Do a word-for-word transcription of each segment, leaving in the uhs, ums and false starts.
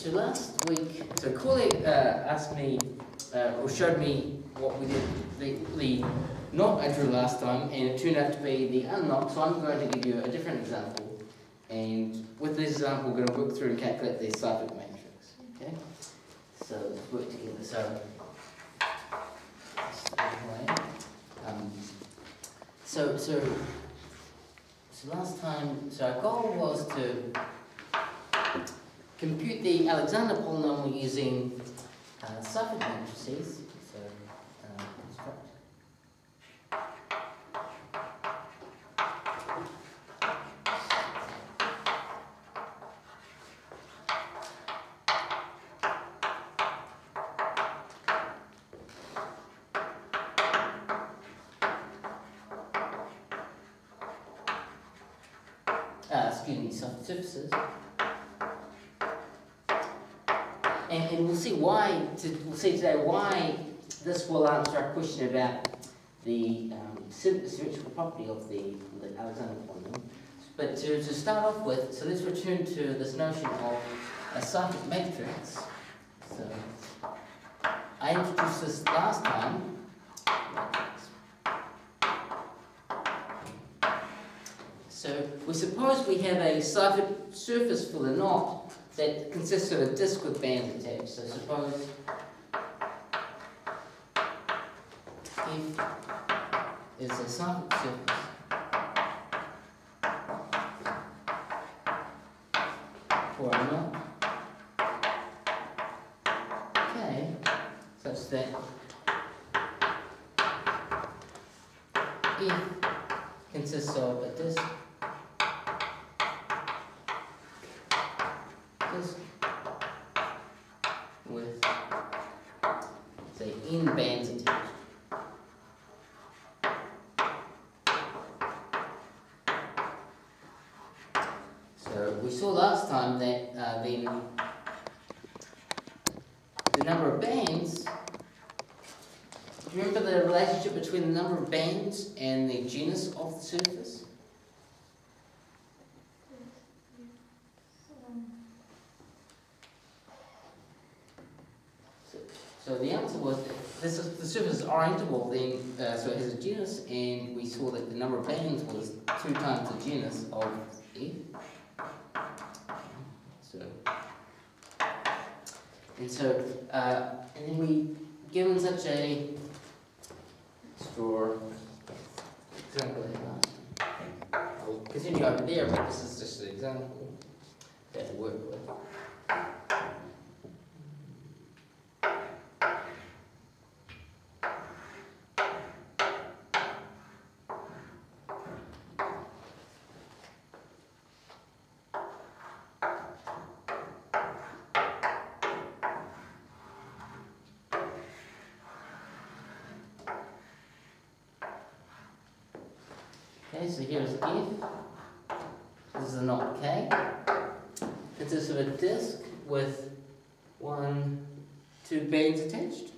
so last week, so Corley uh, asked me, uh, or showed me what we did, the, the knot I drew last time, and it turned out to be the unknot, so I'm going to give you a different example. And with this example, we're going to work through and calculate the Seifert matrix. Okay? So let's work together. So, um, so, so, so last time, so our goal was to compute the Alexander polynomial using uh, Seifert matrices. So, uh, construct. Uh, excuse me, Seifert surfaces. And, and we'll see why, to, we'll see today why this will answer our question about the um, symmetrical property of the, the Alexander polynomial. But to, to start off with, so let's return to this notion of a Seifert matrix. So I introduced this last time. So we suppose we have a Seifert surface for the knot that consists of a disk with bands attached. So suppose if is a Seifert surface for a knot, okay, such that if consists of a disk with, say, n bands attached. So we saw last time that uh, then the number of bands, do you remember the relationship between the number of bands and the genus of the surface? So the answer was that this is, the surface is orientable, then uh, so it has a genus, and we saw that the number of bands was two times the genus of F. So and so uh, and then we given such a store example. I'll continue over there, but this is just an example that to work with. Okay, so here's F. This is a knot K. Consists of a disk with one, two bands attached.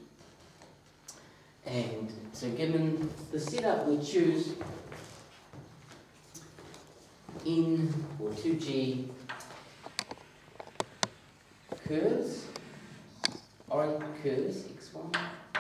And so given the setup, we choose N or two G curves, orient curves, X one.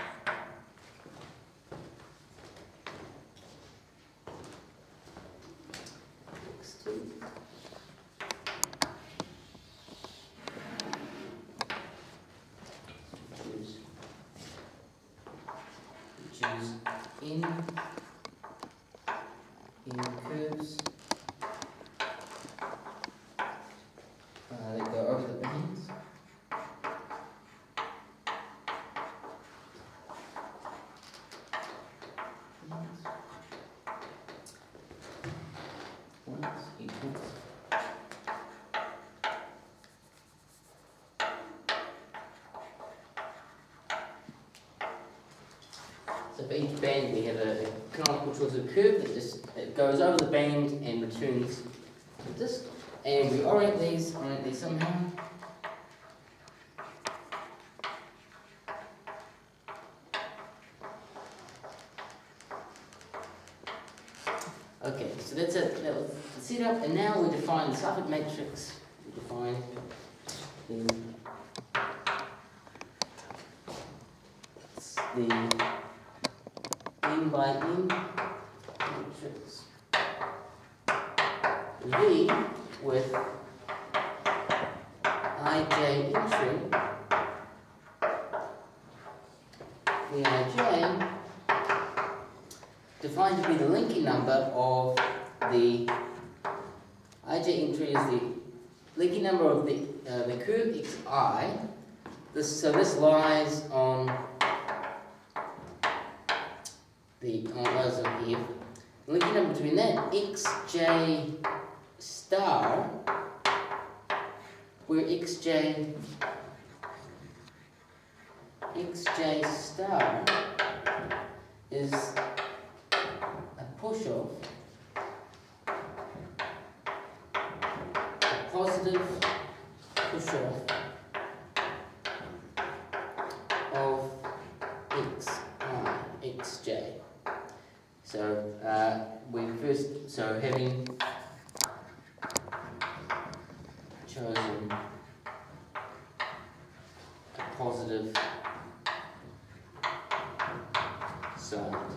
Choose in in curves uh, that go over the bands. Once equals. So for each band we have a canonical torsive curve that just it goes over the band and returns the disk. And we orient these, orient these somehow. Okay, so that's it. That was the setup, and now we define the Seifert matrix. We define the the n by n matrix V with ij entry, the ij defined to be the linking number of the ij entry is the linking number of the uh, the curve xi. This so this lies on the on those of here. The linking number between that xj star, where xj xj star is a push-off, a positive push-off of xi, xj. So uh, we first, so having chosen a positive side of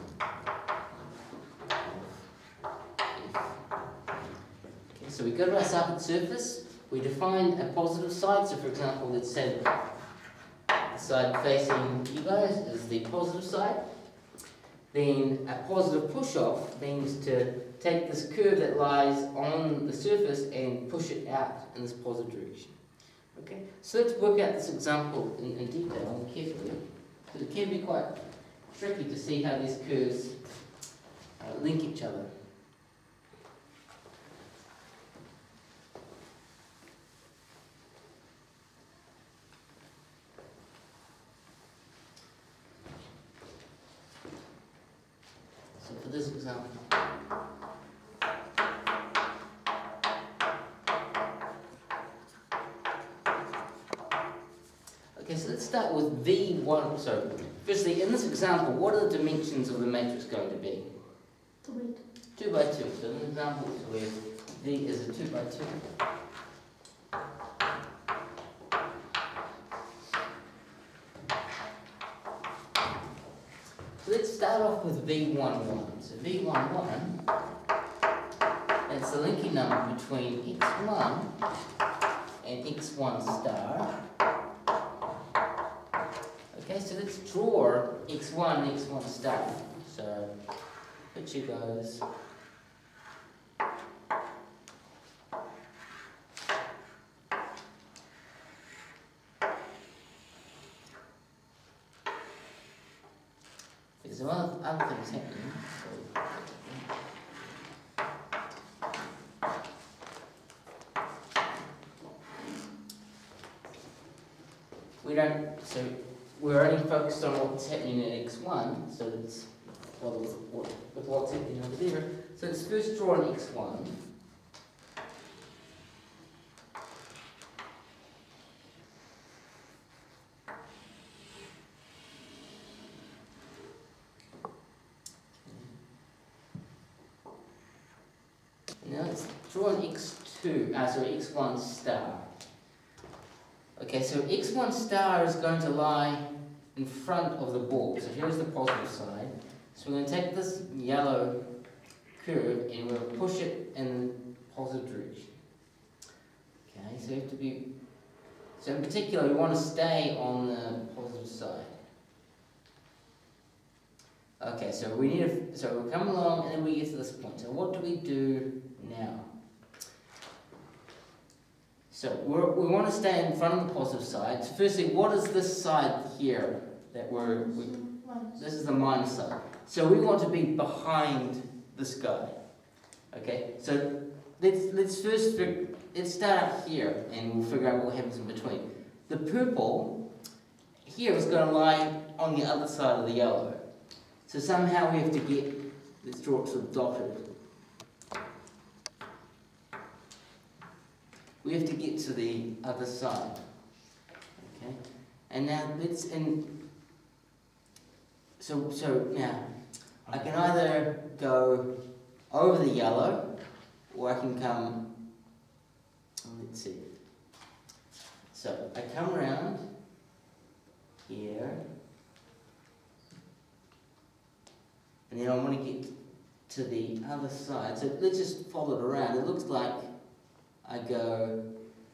f. Okay, so we go to our circuit surface, we define a positive side. So for example, let's say the side facing you guys is the positive side. Then a positive push-off means to take this curve that lies on the surface and push it out in this positive direction. Okay, so let's work out this example in, in detail and carefully, because it can be quite tricky to see how these curves uh, link each other. So for this example, okay, so let's start with V one. So, firstly, in this example, what are the dimensions of the matrix going to be? Two by two. two by two. So, in the example where V is a two by two. So, let's start off with V one one. So, V one one, that's the linking number between x one and x one star. Okay, so let's draw x one and x one star. So, picture goes there's some other, other things happening. So, we don't, so we're only focused on what's happening at x one, so let's, well, with, with what's happening over there. So let's first draw an x one. Now let's draw an x two, uh, sorry, x one star. Okay, so x one star is going to lie in front of the ball. So here's the positive side. So we're going to take this yellow curve and we'll push it in the positive direction. Okay, so you have to be, so in particular we want to stay on the positive side. Okay, so we need to, so we'll come along and then we get to this point. So what do we do now? So we're, we want to stay in front of the positive side. So firstly, what is this side here that we're, we, this is the minus side. So we want to be behind this guy. Okay, so let's, let's first, figure, let's start here and we'll figure out what happens in between. The purple here is going to lie on the other side of the yellow. So somehow we have to get, let's draw it sort of dotted. We have to get to the other side. Okay, and now let's, and so, so now I can either go over the yellow or I can come, let's see, So I come around here, and then I want to get to the other side. So let's just follow it around. It looks like I go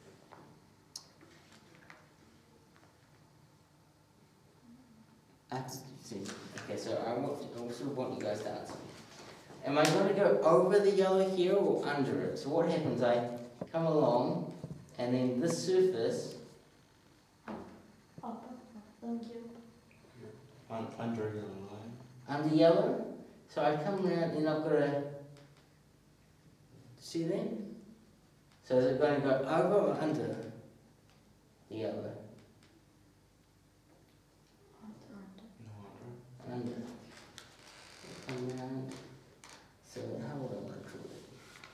up. See, okay, so I want to, I sort of want you guys to answer. Am I going to go over the yellow here or under it? So what happens? I come along, and then this surface. Up, thank you. Un under yellow line. Under yellow. So I come around and I've got to see that? So is it going to go over or under the yellow? No, under. Under. Come around. So how would I want to draw it?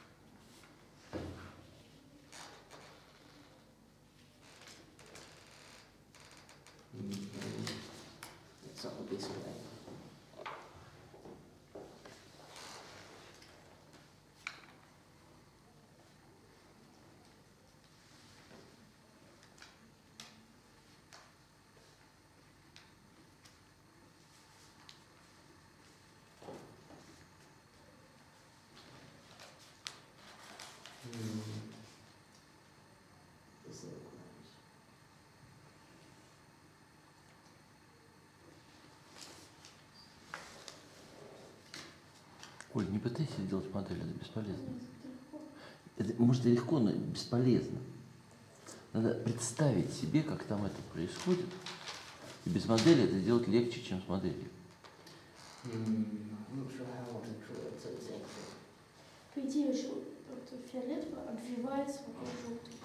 Mm-hmm. It's not the best way. Коль, не пытайся сделать модель, это бесполезно. Это, может, и легко, но бесполезно. Надо представить себе, как там это происходит. И без модели это сделать легче, чем с моделью. По идее, фиолетовый обвивается вокруг желтый.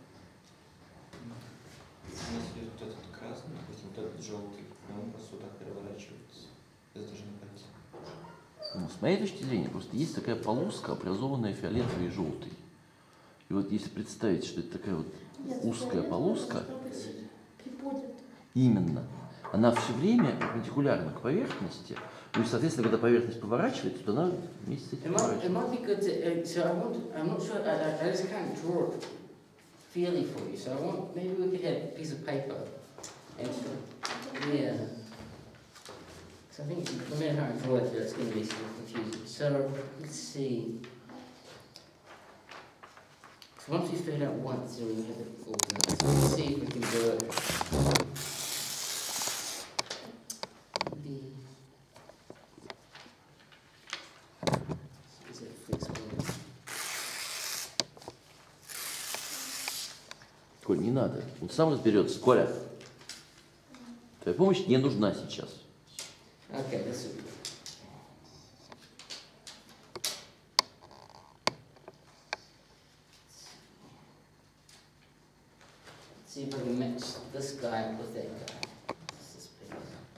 Если вот этот красный, допустим, вот этот желтый, он просто вот так переворачивается. Это даже не пойти. Ну, с моей точки зрения, просто есть такая полоска, образованная фиолетовой и желтой. И вот если представить, что это такая вот Нет, узкая полоска, приподнята. именно, она все время перпендикулярна к поверхности. Ну и, соответственно, когда поверхность поворачивается, то она вместе с этим It might, it поворачивается. might be good to, uh, so I want, I'm not sure, I, I, I just can't draw it fairly for you, so I want, maybe we could have a piece of paper. And, yeah. So I think no matter how I draw it, it's going to be sort of confusing. So, let's see. So once we figured out once, then we have it organized. So let's see if we can do it. Maybe. Is it flexible? Коль, не надо. Он сам разберется. Коля, твоя помощь не нужна сейчас. Okay, this will be. Let's see if I can match this guy with that guy. This is big.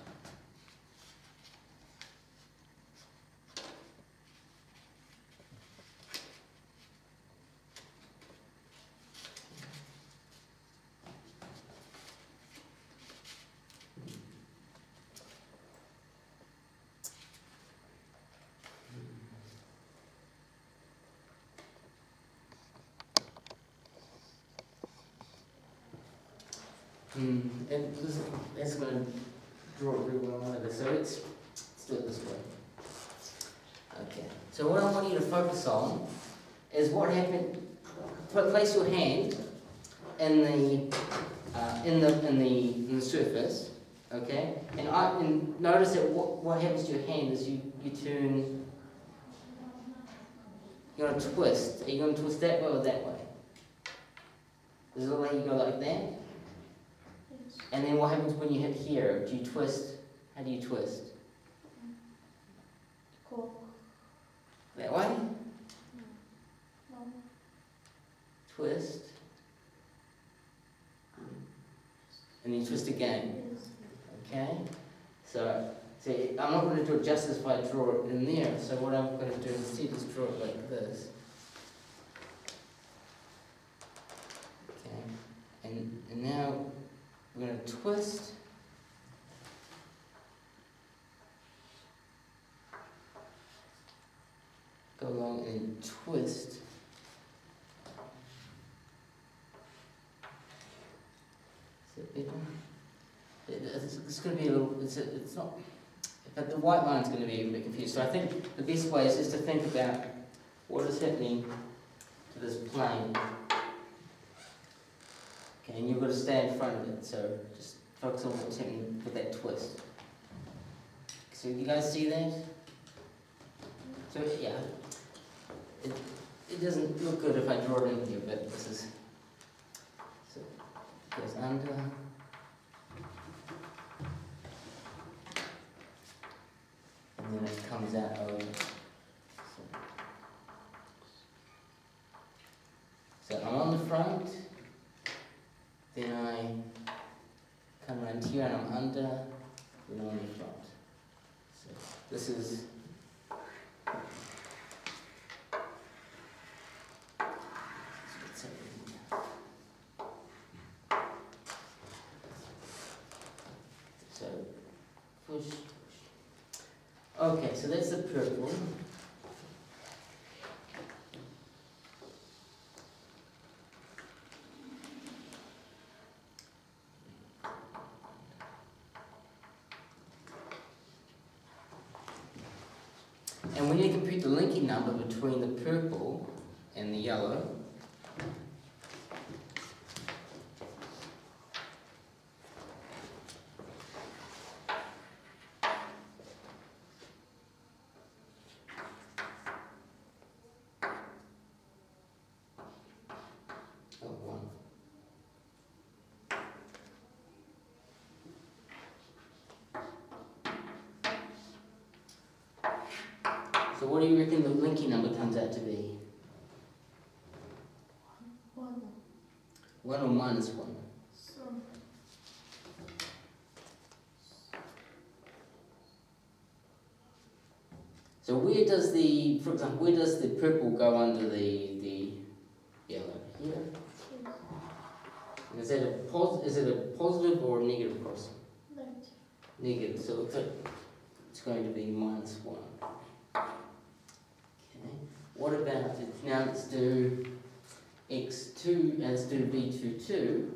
Hmm, and this, it's going to draw it really well over. So let's, let's do it this way. Okay. So what I want you to focus on is what happened. Put, place your hand in the uh, in the in the in the surface. Okay. And I and notice that what what happens to your hand is you you turn. You're going to twist. Are you going to twist that way or that way? Is it like you go like that? And then what happens when you hit here? Do you twist? How do you twist? Cool. That way? No. Twist. And then twist again. Okay? So, see, I'm not going to do it justice if I draw it in there. So what I'm going to do instead is draw it like this. Okay? And, and now we're going to twist. Go along and twist. it, it, it's, it's going to be a little, it's, a, it's not, but the white line's going to be a bit confused. So I think the best way is just to think about what is happening to this plane. Okay, and you've got to stay in front of it, so just focus on what's happening with that twist. So you guys see that? So yeah, it, it doesn't look good if I draw it in here, but this is, so it goes under, and then it comes out over. So, so I'm on the front, then I come around here and I'm under, then I'm on the front. So this is so push, push. Okay, so that's the purple. And we need to compute the linking number between the purple and the yellow. Oh, one. So what do you reckon the linking number comes out to be? One. One or minus one? So, So where does the, for example, where does the purple go under the, the yellow? Here? And is that a pos, is it a positive or a negative crossing? negative. Negative, so it looks like it's going to be minus one. Okay. What about, it, now let's do x two, and let's do b two two.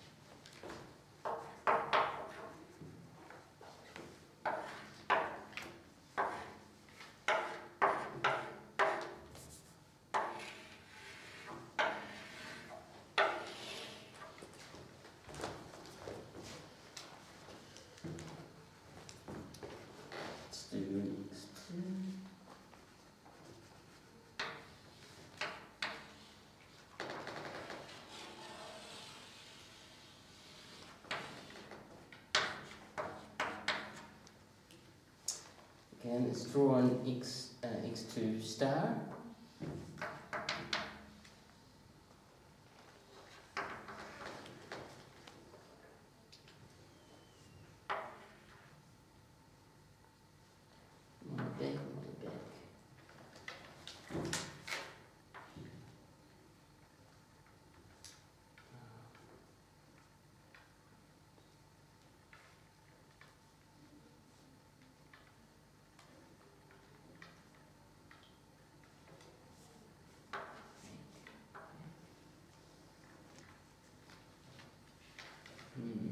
Let's do x two. Okay, and let's draw on x, uh, x two star. On the back, on the back. Hmm.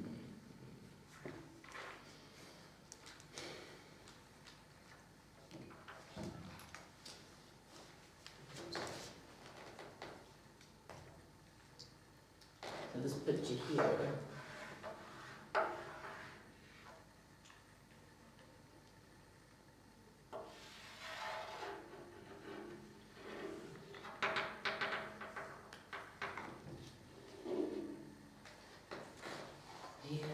So this picture here, yeah.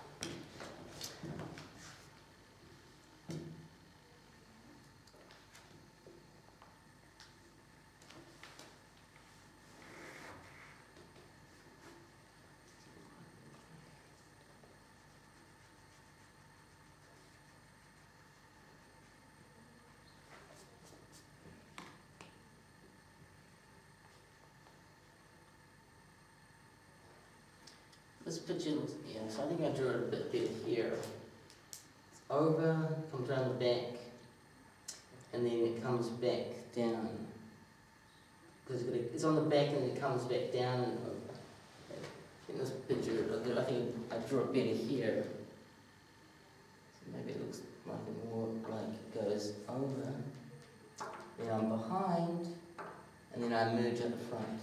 This picture looks, yeah, so I think I drew it a bit better here. It's over, comes around the back, and then it comes back down. Because it's on the back and it comes back down and over. In this picture, I think I draw it better here. So maybe it looks like it more like it goes over, then I'm behind, and then I merge at the front.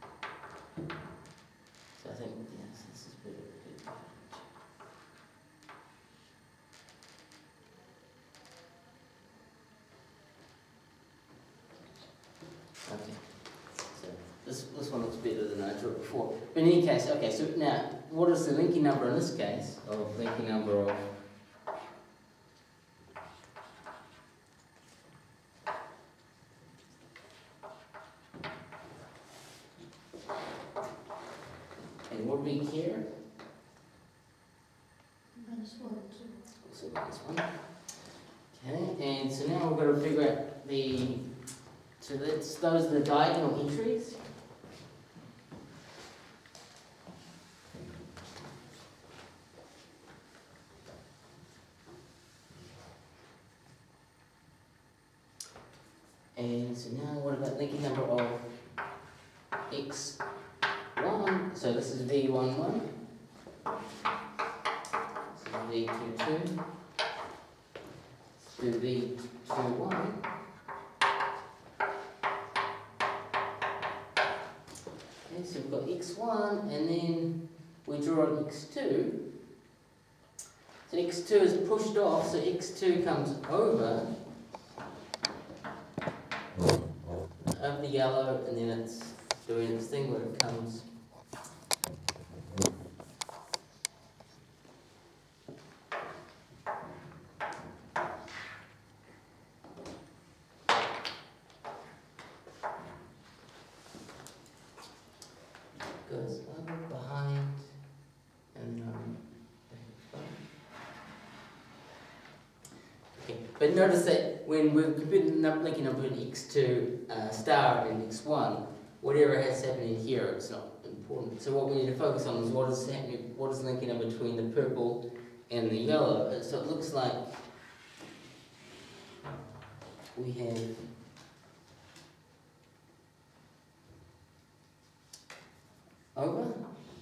So I think, yes, this is better. Okay, so this, this one looks better than I drew it before. But in any case, okay, so now, what is the linking number in this case, of linking number of and what do we care? Minus one, two. So minus one. Okay, and so now we've got to figure out the, so that's, those are the diagonal entries. And so now what about linking number of x one? So this is v one one. This is v two two. To v two one. Okay, so we've got x one and then we draw an x two. So x two is pushed off, so x two comes over of the yellow, and then it's doing its thing where it comes goes over behind and then um, back in front. Okay, but notice that when we're computing the number, linking number in x two uh, star and x one, whatever has happened in here, it's not important. So what we need to focus on is what is happening, what is linking up between the purple and the yellow. So it looks like we have over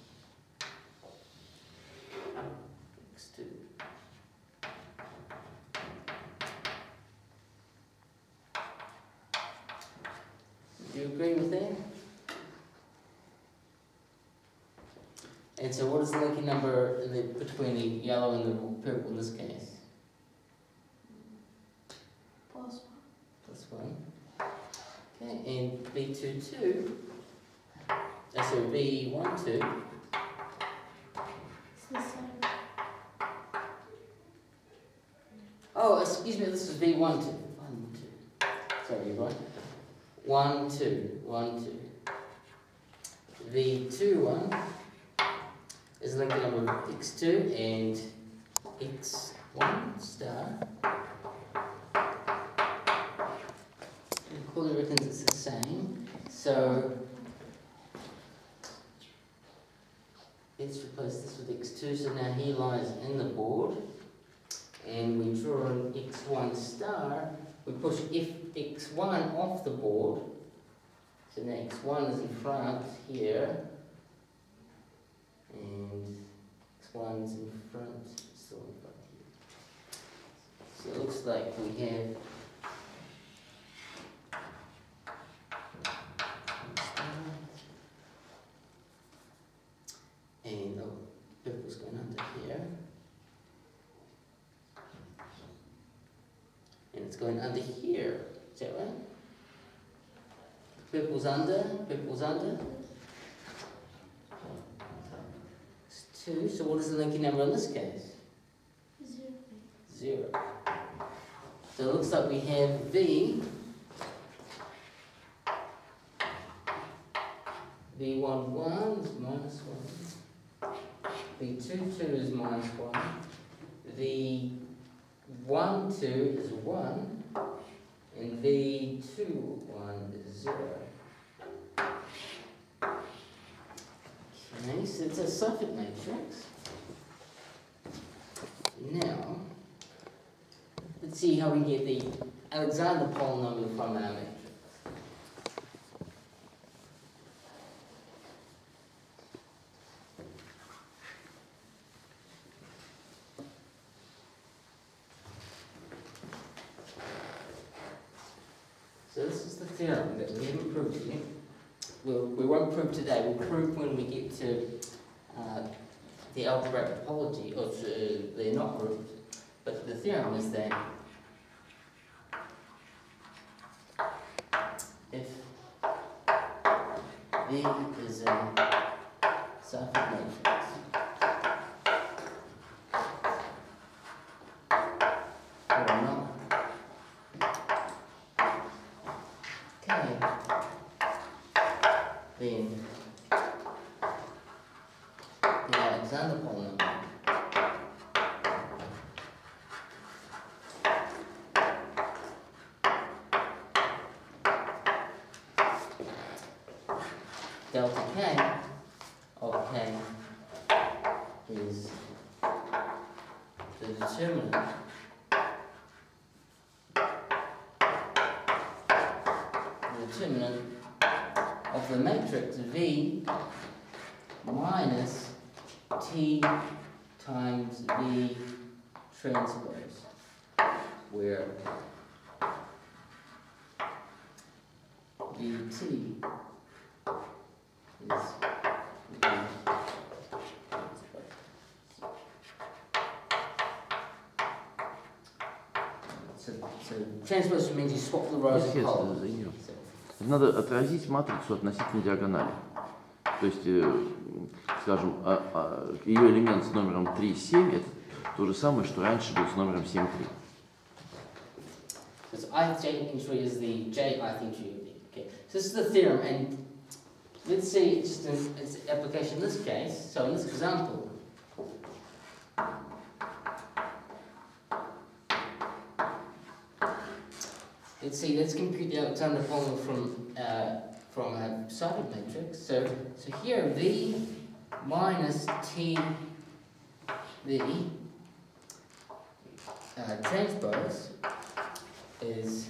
x two. Do you agree with that? And so what is the linking number in the, between the yellow and the purple in this case? Plus one. Plus one. Okay, and v two two, uh, so v one two, It's the same. oh, excuse me, this is v one two. one two. Sorry, you're right. one two, one two. v two one is linking number of x two and x one star. And Cooley reckons it's the same. So let's replace this with x two. So now he lies in the board. And we draw an x one star. We push f x one off the board. So now x one is in front here. And x one is in front, still in front here. So it looks like we have and oh, purple's going under here. And it's going under here. Is that right? Purple's under, purple's under. It's two. So what is the linking number in this case? Zero. Zero. So it looks like we have V. V one one is minus one. V two two is minus one. V one two is one. And V two one is zero. Okay, so it's a Suffolk matrix. Now, let's see how we get the Alexander polynomial from our matrix. So this is the theorem that we haven't proved yet. We'll, we won't prove today, we'll prove when we get to uh, the algebraic topology, or to the not group. But the theorem is that if V is a Seifert matrix, or not, okay, then the Alexander polynomial delta k of k is the determinant the determinant of the matrix V minus T times V transpose, where V T is V so, so transpose means you swap the rows of Естественно, columns. за нее. So, Надо отразить матрицу относительно диагонали. То есть, э, скажем, а, а, ее элемент с номером три, семь это то же самое, что раньше был с номером семь, три. so ith entry is the j ith entry of V. Okay, so this is the theorem, and let's see just in its application in this case. So in this example, let's see, let's compute the Alexander polynomial from uh, from a Seifert matrix. So so here V minus T V uh, transpose is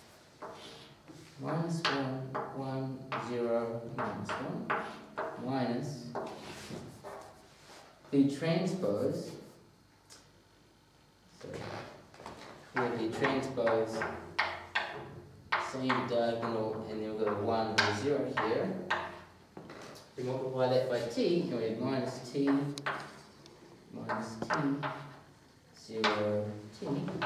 minus one, one, zero, minus one, minus V transpose. So we have V transpose, same diagonal, and then we've got a one and a zero here. We multiply that by t, and we have minus t, minus t, zero, t.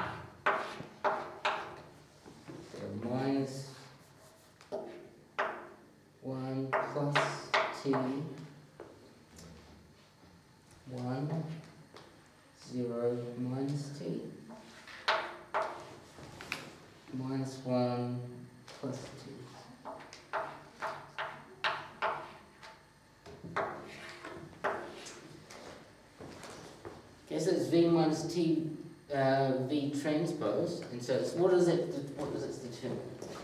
So minus one plus t, one, zero, minus t, minus one plus t. Okay, so it's V minus T uh, V transpose, and so it's, what is it? What does it determine?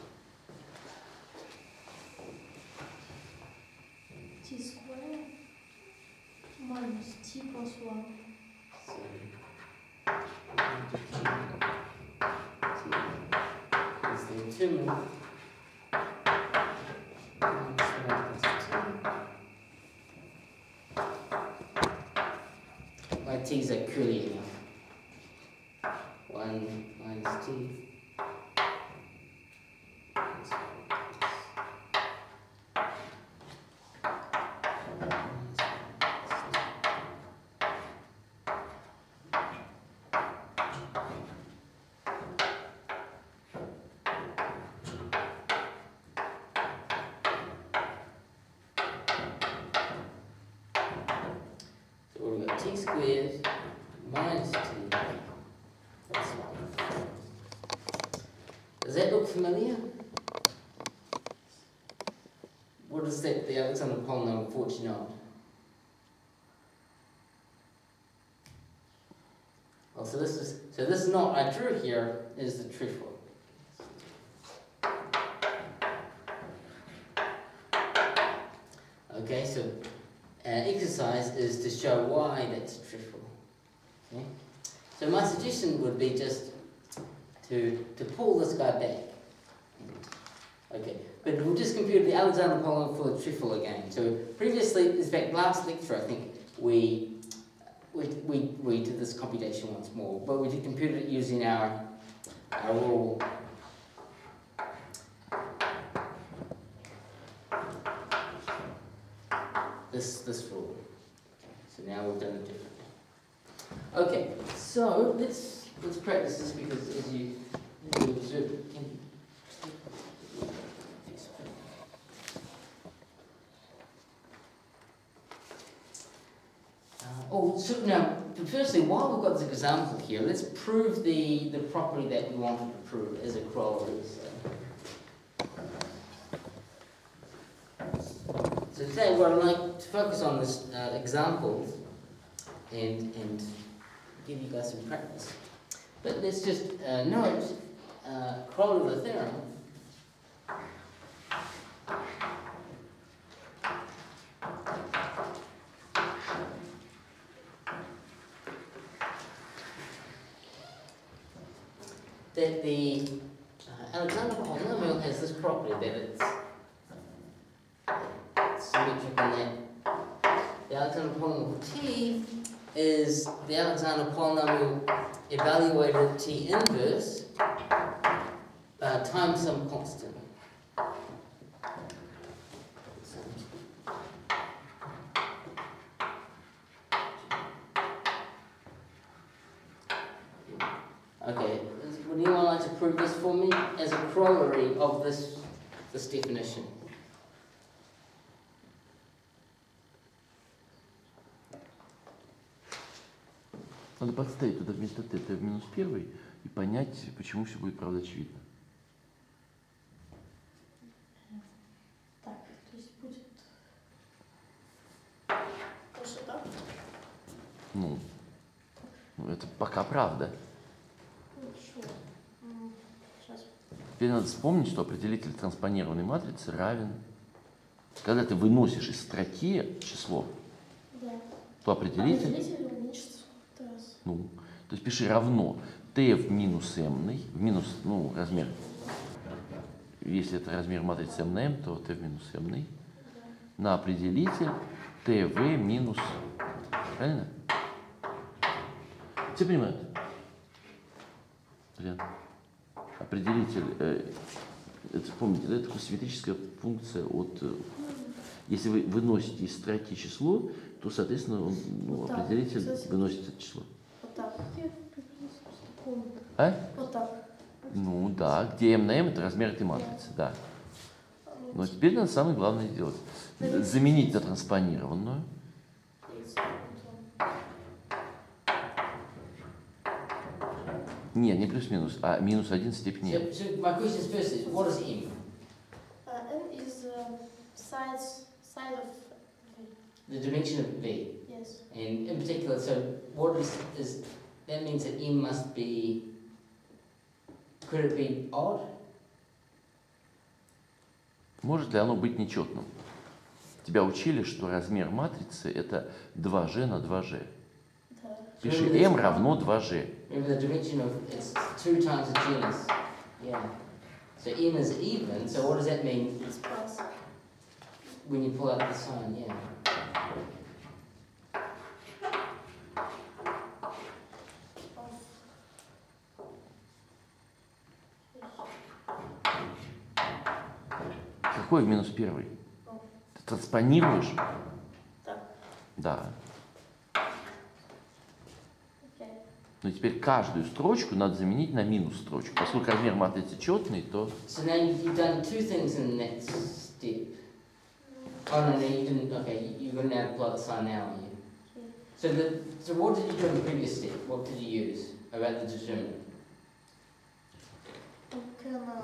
T squared minus T plus one. So, T is the determinant. Minus one plus T. My T's are curly enough. One minus T. So we've got T squared minus T plus one. Does that look familiar? What is that, the Alexander polynomial of Fortunato? Well, so this is, so this knot I drew here is the trefoil. Okay, so uh, exercise is to show why that's a trefoil. Okay? So my suggestion would be just to, to pull this guy back. Okay, but we'll just compute the Alexander polynomial for the trefoil again. So previously, in fact, last lecture, I think, we, we, we, we did this computation once more, but we did compute it using our, our rule this, this rule. So now we've done it differently. Okay, so let's, let's practice this because as you, as you observe, can you, uh, oh, so now, firstly, while we've got this example here, let's prove the, the property that we wanted to prove as a corollary. So, so today, what I'd like to focus on is uh, examples and, and give you guys some practice. But let's just uh, note, uh, corollary of the theorem. That the uh, Alexander polynomial has this property that it's, it's symmetric in that the Alexander polynomial for t is the Alexander polynomial evaluated at t inverse uh, times some constant. Okay, would anyone like to prove this for me as a corollary of this, this definition? Надо подставить туда вместо t t в минус первый и понять, почему все будет, правда, очевидно. Так, то есть будет тоже так? Ну, ну, это пока правда. Хорошо. М, Сейчас. Теперь надо вспомнить, что определитель транспонированной матрицы равен, когда ты выносишь из строки число, Да. то определитель, Определитель уменьшится в раз. ну, то есть пиши равно t в минус m, в минус, ну, размер, если это размер матрицы m на m, то t в минус m, на определитель t в минус, правильно? Все понимают? Лен? Определитель, э, это, помните, да, это такая симметрическая функция от, э, если вы выносите из строки число, то, соответственно, он, ну, Вот так. определитель Кстати. выносит это число. Вот так. А? Вот так. Ну да, где m на m это размер этой матрицы, да. Но теперь надо самое главное сделать. Заменить на транспонированную. Не, не плюс-минус, а минус один в степени m. So, so my question is first is, what is m? Uh, n is uh, size side of v. The dimension of v. Yes. And in particular, so what is, is that means that m must be, could it be odd? Может ли оно быть нечетным? Тебя учили, что размер матрицы это два g на два g. Да. Пиши m равно два g. Remember the dimension of, it's two times the genus. Yeah. So m is even, so what does that mean It's plus. when you pull out the sign? Yeah. Какой в минус первый? Ты транспонируешь? Так. Да. Окей. Но теперь каждую строчку надо заменить на минус строчку. Поскольку размер матрицы четный, то So now you've done two things in that step. Oh no, no, you didn't. Okay, you- you're going to now apply the sign now, are you? Окей. So the so what did you do in the previous step? What did you use about the determinant? Так, она...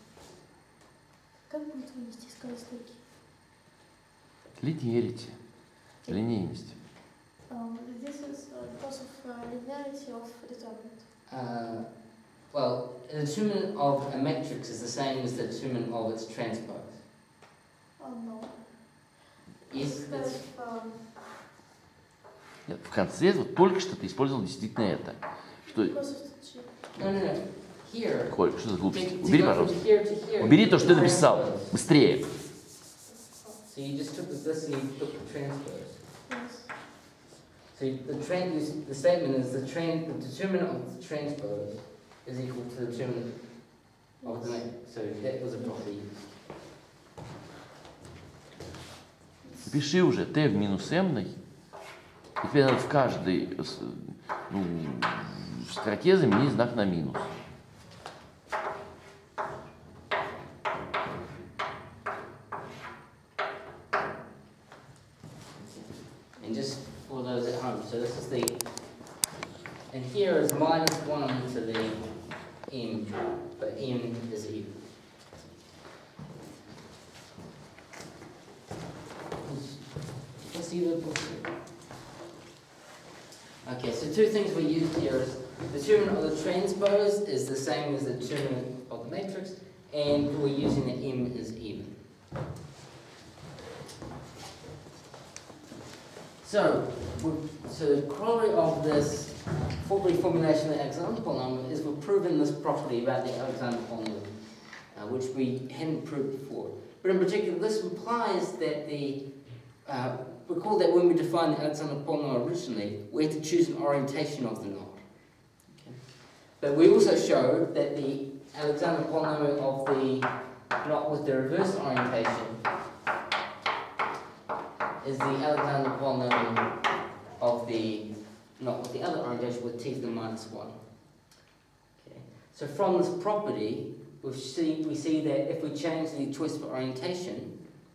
Как будет вынести из каждой строки? линейность. Линейность. Um, this is uh, because of uh, linearity of determinant. Uh, well, the determinant of a matrix is the same as the determinant of its transpose. Oh no. Yes, that's Because, um, Нет, в конце вот только что ты использовал действительно это. Что, because of the G. no, no, no. Here, Коль, что за to, глупость? to Убери, go from пожалуйста. here to here. Убери you то, что ты put the написал. transpose. Быстрее. So you just took this and you put the transpose. Yes. So you- the tran the statement is the tran the determinant of the transpose is equal to the determinant of the matrix. So that was a property. Пиши уже t в минус m, и теперь надо в каждой ну, строке заменить знак на минус. And just for those at home, so this is the, and here is minus one to the m, but m is even. Let's see the book here. Okay, so two things we used here is the determinant of the transpose is the same as the determinant of the matrix, and we're using the m is even. So, we- so the corollary of this full reformulation of the Alexander polynomial is we've proven this property about the Alexander polynomial, uh, which we hadn't proved before. But in particular, this implies that the, uh, recall that when we defined the Alexander polynomial originally, we had to choose an orientation of the knot. Okay. But we also showed that the Alexander polynomial of the knot with the reverse orientation is the Alexander polynomial of the knot with the other orientation with t to the minus one. Okay. So from this property, we see, we see that if we change the choice of orientation,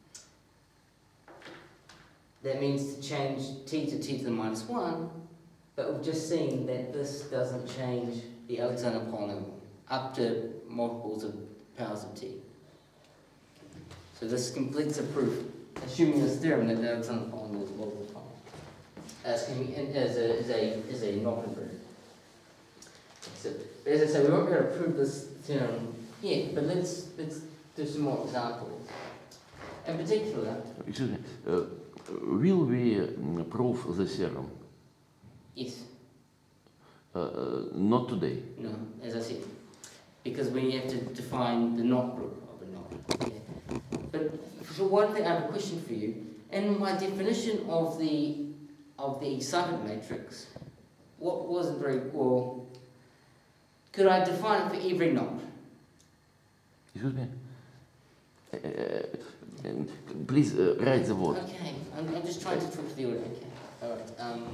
that means to change t to t to the minus one, but we've just seen that this doesn't change the Alexander polynomial up to multiples of powers of t. So this completes a proof, assuming this theorem that the Alexander polynomial is well defined. Uh, excuse me, as a, as a, as a not invariant. So, as I say, we won't be able to prove this theorem yet, but let's, let's do some more examples. In particular, Excuse me, uh, will we mm, prove the theorem? yes, Uh, uh, not today. no, as I said, because we have to define the knot group of a knot. Okay? But for one thing, I have a question for you. In my definition of the of the excited matrix, what wasn't very well? Could I define it for every knot? Excuse me. Uh, uh, um, please uh, write the word. Okay, I'm, I'm just trying to talk to the order. Okay, all right. Um,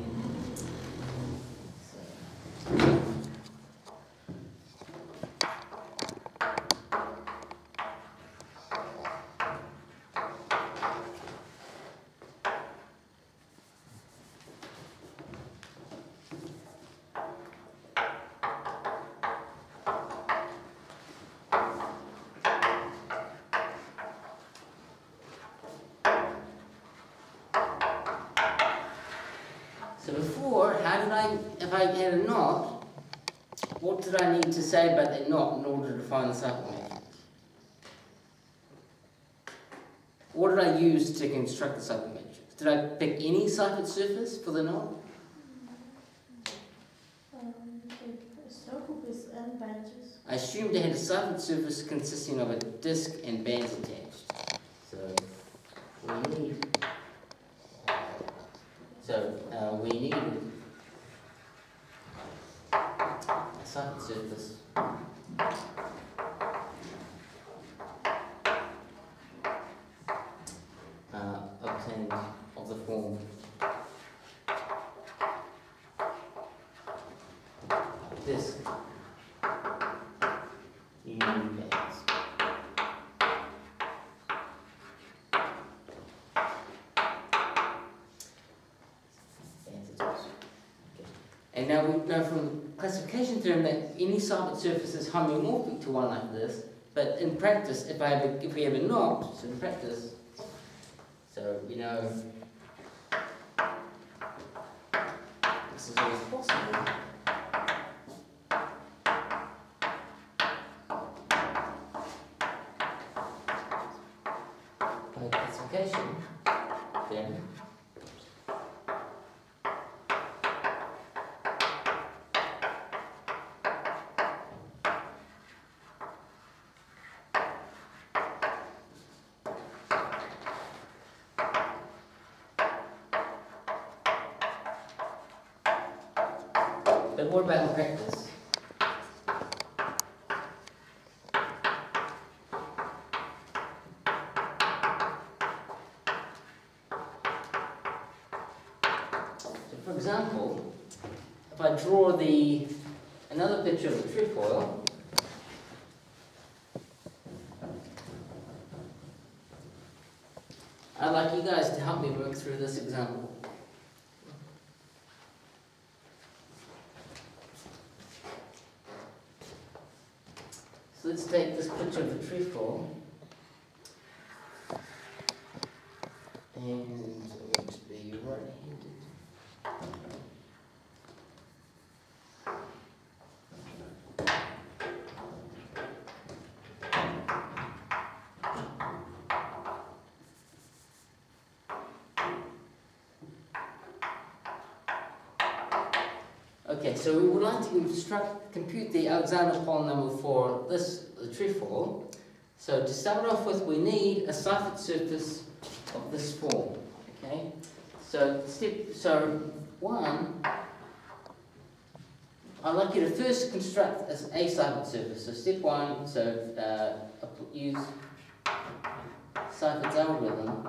so. So before, how did I, if I had a knot, what did I need to say about that knot in order to define the cycle matrix? What did I use to construct the cycle matrix? Did I pick any Seifert surface for the knot? Um, a circle with n branches. I assumed it had a Seifert surface consisting of a disk and bands attached. So we need, so uh, we need a Seifert surface uh, obtained of the form disk union bands. Bands attached. Okay. And now we know from the classification theorem that any Seifert surface is homeomorphic to one like this, but in practice, if I have a, if we have a knot, so in practice, so you know this is always possible. By classification, then but what about in practice? if I draw the another picture of the trefoil, I'd like you guys to help me work through this example. So let's take this picture of the trefoil, and I want to be right-handed. Okay, so we would like to construct, compute the Alexander polynomial for this, the trefoil. So to start off with, we need a Seifert surface of this form. Okay, so step, so one, I'd like you to first construct a Seifert surface. So step one, so uh, use Seifert's algorithm.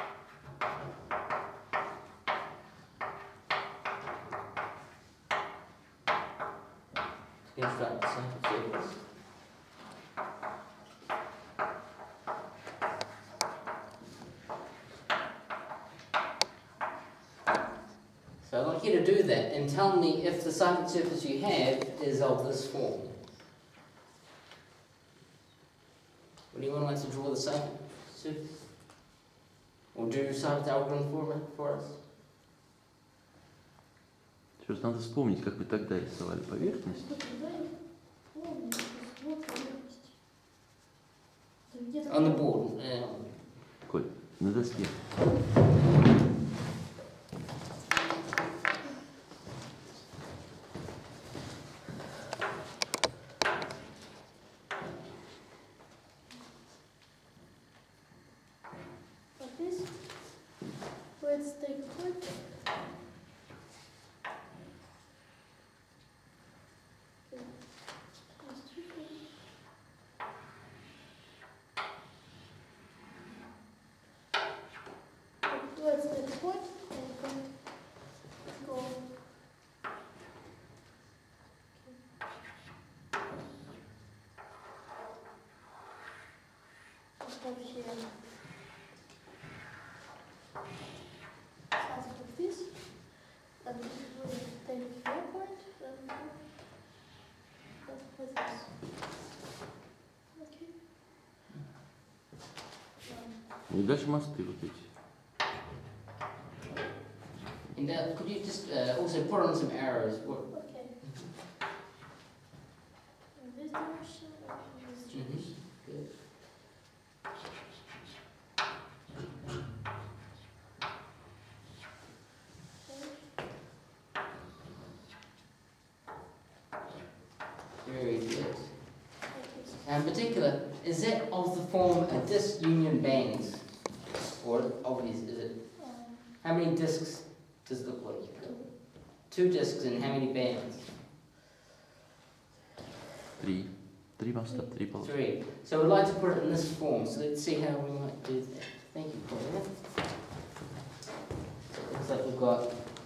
Construct a Seifert surface. So I'd like you to do that and tell me if the Seifert surface you have is of this form. Would anyone like to draw the Seifert surface? Or do Seifert's algorithm for, for us? Что ж, надо вспомнить, как мы тогда рисовали поверхность. On the board. Yeah. Коль, на доске. Like this. Let's take a look. Let's take a point and go. Stop here. Size like this. And we take your point and like this. Okay. И дальше мосты вот эти. And uh, could you just uh, also put on some arrows? What? Okay. In this direction and in this Mm-hmm. direction. Good. Very good. And in particular, is that of the form a disk union bands? Or obvious, is it? Um, How many disks does it look like? Two disks and how many bands? Три. Три моста, три полосы. Three. So we'd like to put it in this form, so let's see how we might do that. Thank you for that. So it looks like we've got,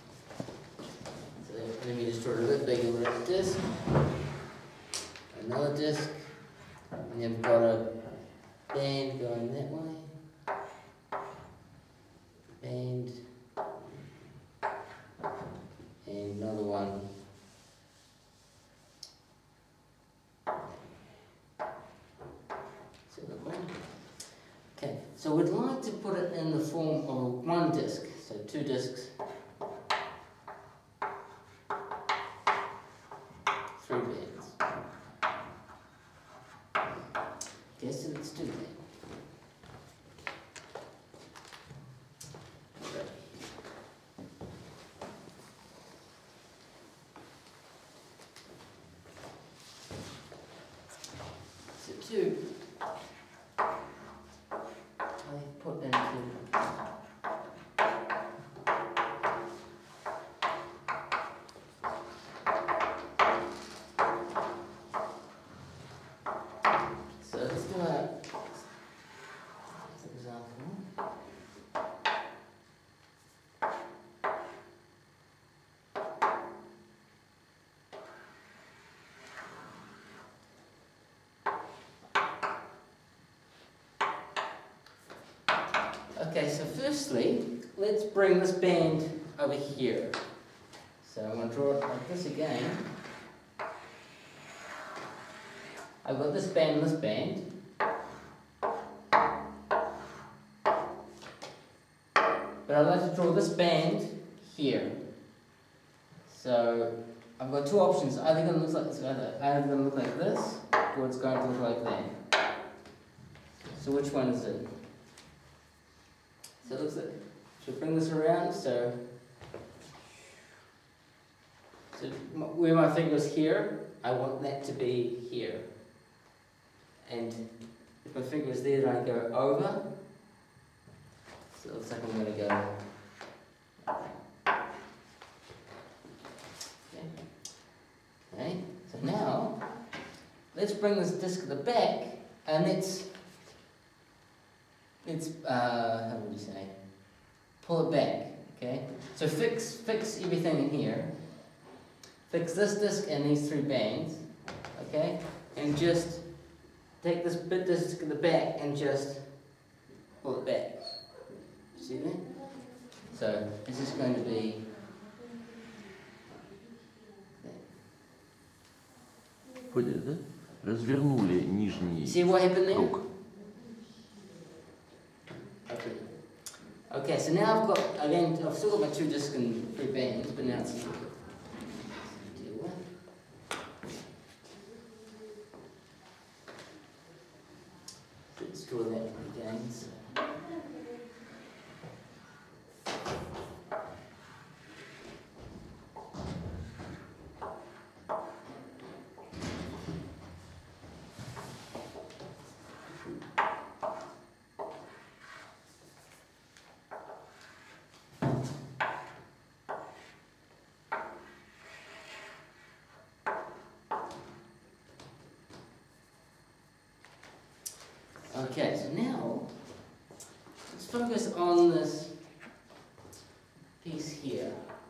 so let me just draw it a bit bigger with a disc, another disc, and then we've got a band going that way, band, and another one. So that one. Okay, so we'd like to put it in the form of one disc, so two discs, three bands. Okay, so let's do that. So two, I put into so let's do a example. Okay, so firstly, let's bring this band over here. So I'm going to draw it like this again. I've got this band and this band. But I'd like to draw this band here. So I've got two options. Either going to look like this, either either going to look like this, or it's going to look like that. So which one is it? So it looks like. Should bring this around. So, so where my finger is here, I want that to be here. And if my finger is there, then I go over. So it looks like I'm going to go. Okay. Okay. So now, let's bring this disc at the back, and let's let's uh, how would you say? Pull it back. Okay. So fix fix everything in here. Fix this disc and these three bands. Okay. And just take this bit disc at the back and just pull it back. See that? So this is going to be. Поняли, да? Развернули нижний See what happened there? круг. Okay. Okay, so now I've got, again, I've still got my two discs and three bands, but now it's deal with. Let's draw that again. So. Okay, so now let's focus on this piece here.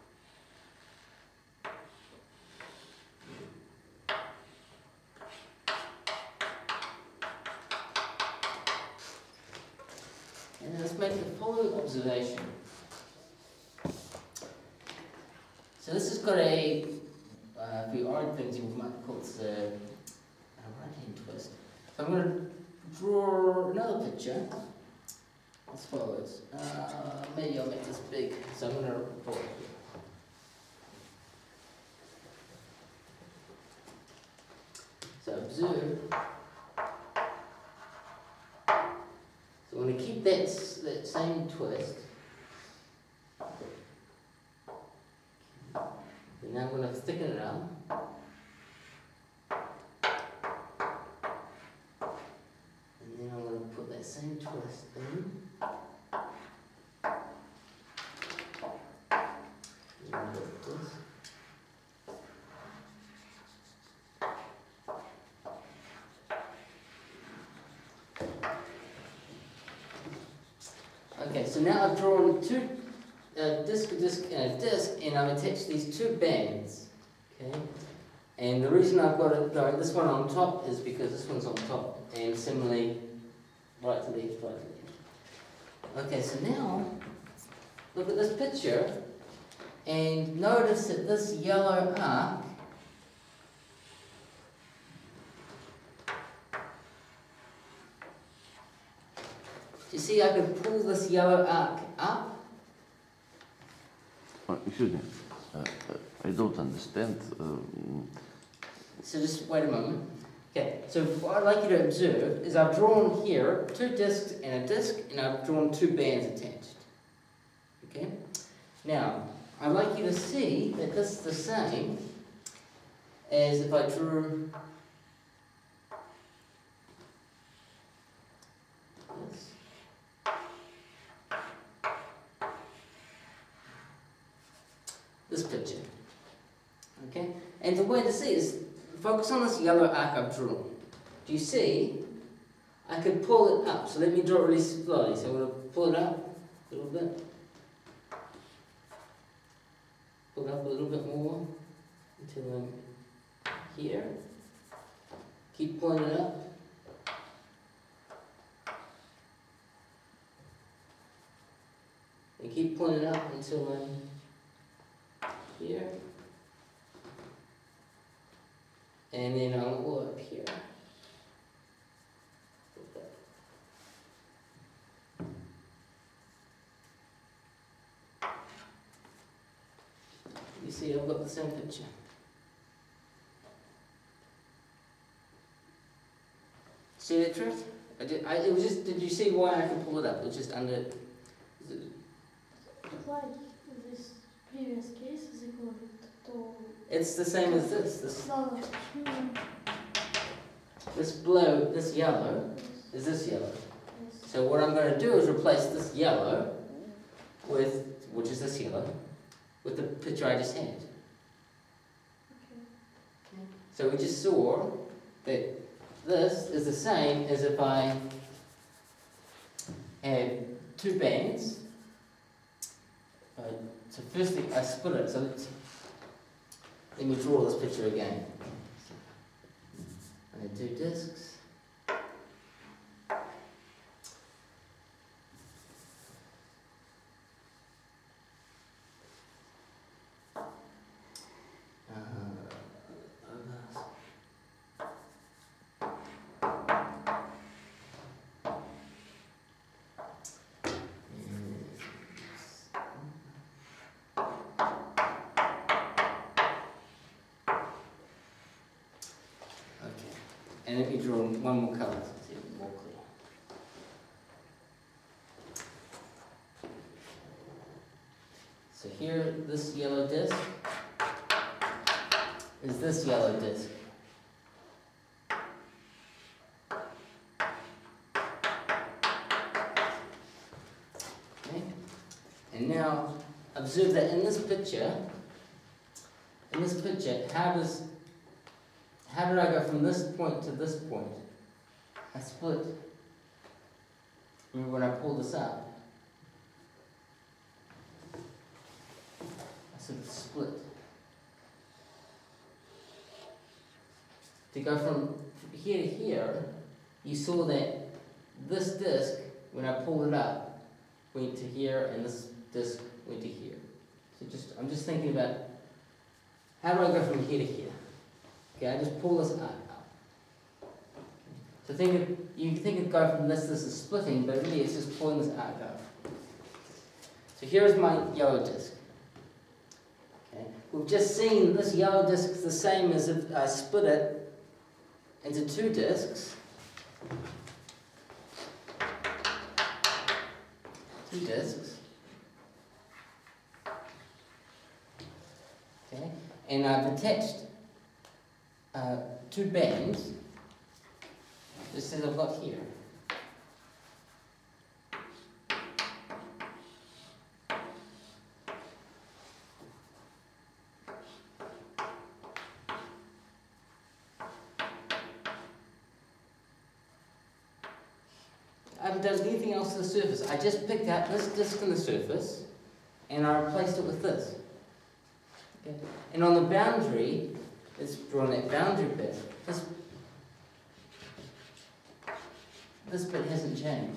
And let's make the following observation. So this has got a, uh, for your orange things you might call it a, a right-hand twist. So I'm going to draw another picture as follows. Uh, maybe I'll make this big, so I'm going to draw it. So observe. So I'm going to keep that, that same twist. And now I'm going to thicken it up. Same twist in. And like this. Okay, so now I've drawn two uh, disc, disc, and a disc, and I've attached these two bands. Okay, and the reason I've got it going this one on top is because this one's on top, and similarly. Right to left, right to left. Okay, so now, look at this picture, and notice that this yellow arc you see I can pull this yellow arc up? Oh, excuse me, uh, uh, I don't understand. Um, so just wait a moment. Okay, so what I'd like you to observe is I've drawn here two discs and a disc, and I've drawn two bands attached. Okay? Now, I'd like you to see that this is the same as if I drew this. This picture. Okay? And the way to see is focus on this yellow arc I've drawn. Do you see? I could pull it up. So let me draw it really slowly. So I'm going to pull it up a little bit. Pull it up a little bit more until I'm here. Keep pulling it up. point it up until I'm here. And then I'll go up here. You see, I've got the same picture. See the truth? I did, I, it was just, did you see why I could pull it up? It was just under, is it- Like this previous case is equal to... it's the same as this. This, No, no. Hmm. this blue, this yellow, is this yellow. Yes. So what I'm going to do is replace this yellow with, which is this yellow, with the picture I just had. Okay. So we just saw that this is the same as if I had two bands. Uh, so firstly I split it, so let's, let me draw this picture again. I had two discs. And let me draw one more colour to see it more clear. So here, this yellow disc is this yellow disc. Okay? And now, observe that in this picture, in this picture, how does How did I go from this point to this point? I split. Remember when I pulled this up? I sort of split. To go from here to here, you saw that this disc, when I pulled it up, went to here, and this disc went to here. So just, I'm just thinking about, how do I go from here to here? Okay, I just pull this arc up. So think of, you think of go from this, this is splitting, but really it's just pulling this arc up. So here is my yellow disc. Okay, we've just seen this yellow disc is the same as if I split it into two discs. Two discs. Okay, and I've attached Uh, two bands, just as I've got here. I haven't done anything else to the surface. I just picked out this disc on the surface and I replaced it with this. Okay. And on the boundary, let's draw that boundary bit. This, this bit hasn't changed.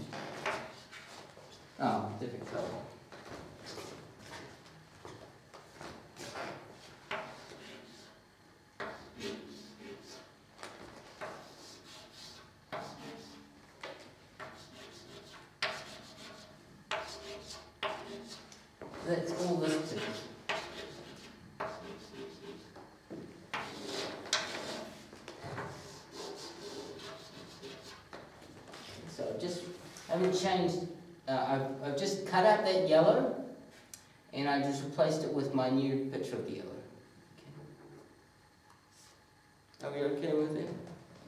Oh, different colour. That's all this is. So I've just haven't changed. Uh, I've I've just cut out that yellow, and I just replaced it with my new picture of the yellow. Okay. Are we okay with it?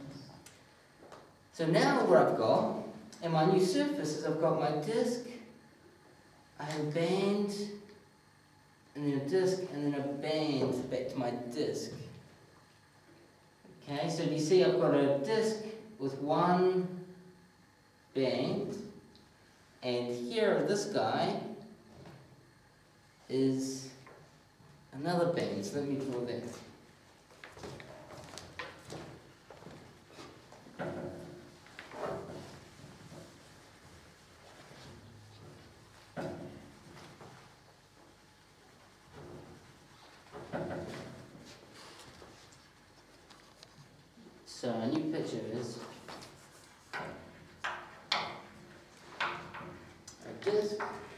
So now what I've got, and my new surface is I've got my disc. I have a band, and then a disc, and then a band back to my disc. Okay, so do you see I've got a disc with one band, and here this guy is another band. So let me draw that. So a new picture is a disc.